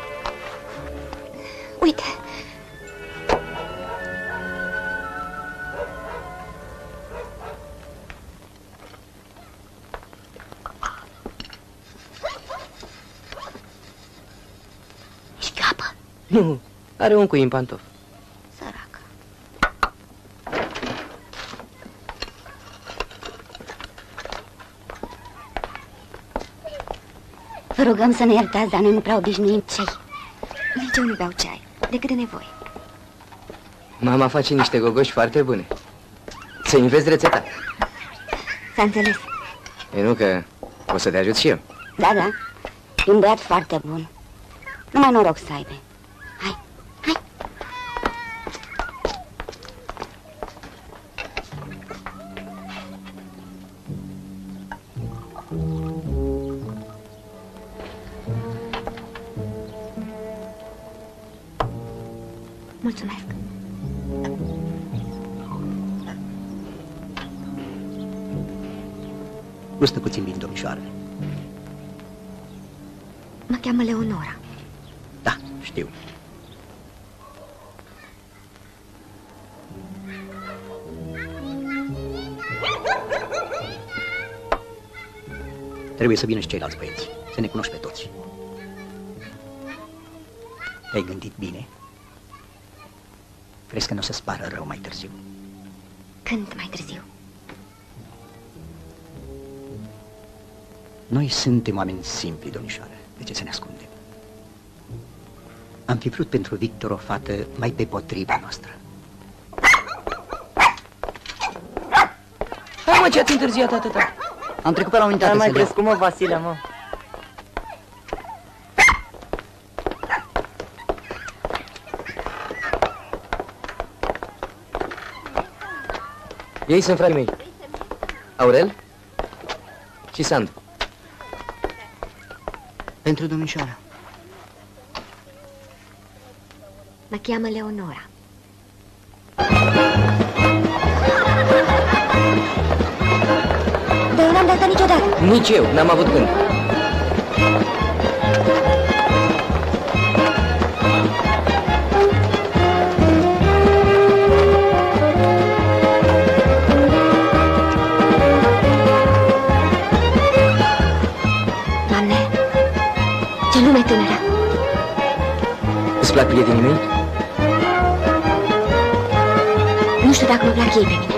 Uite. Nu, are un cui în pantof. Săracă. Vă rugăm să ne iertați, dar noi nu prea obișnuim ceai. Nici eu nu beau ceai, decât de nevoie. Mama face niște gogoși foarte bune. Să înveți rețeta. S-a înțeles. E nu că o să te ajut și eu. Da, da, e un băiat foarte bun. Numai noroc să aibă. Mulțumesc. Gustă puțin bine, domnișoară. Mă cheamă Leonora. Da, știu. Trebuie să vină și ceilalți băieți, să ne cunoști pe toți. Te-ai gândit bine? Crezi că nu o să-ți pară rău mai târziu? Când mai târziu? Noi suntem oameni simpli, domnișoară. De ce să ne ascundem? Am fi vrut pentru Victor o fată mai pe potriva noastră. Hai mă, ce ați întârziat atâta? Am trecut pe la unitate. Mai crescut, mă, Vasile, mă. Ei sunt frații mei. Aurel și Sandu. Pentru domnișoara. Mă cheamă Leonora. Dar eu n-am dansat niciodată. Nici eu, n-am avut când. Doamne, ce lume tânără. Îți plac prietenii mei? Nu știu dacă mă plac ei pe mine.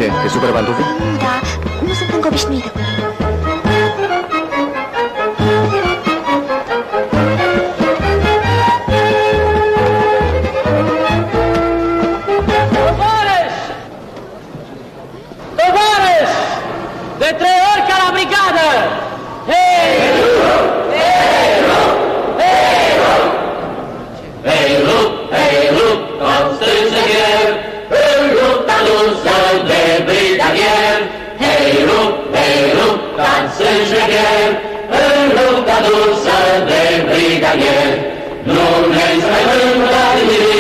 Ce, te supără pantofii? Nu, dar nu sunt încă obișnuită cu ei. Tovarăș! De 3 ori ca la brigadă! Hei! Hei, rup, constrângegheri, în lupta dusă de brigadier. Hei, rup, constrângegheri, în lupta dusă de brigadier. Nu ne-i mai mână,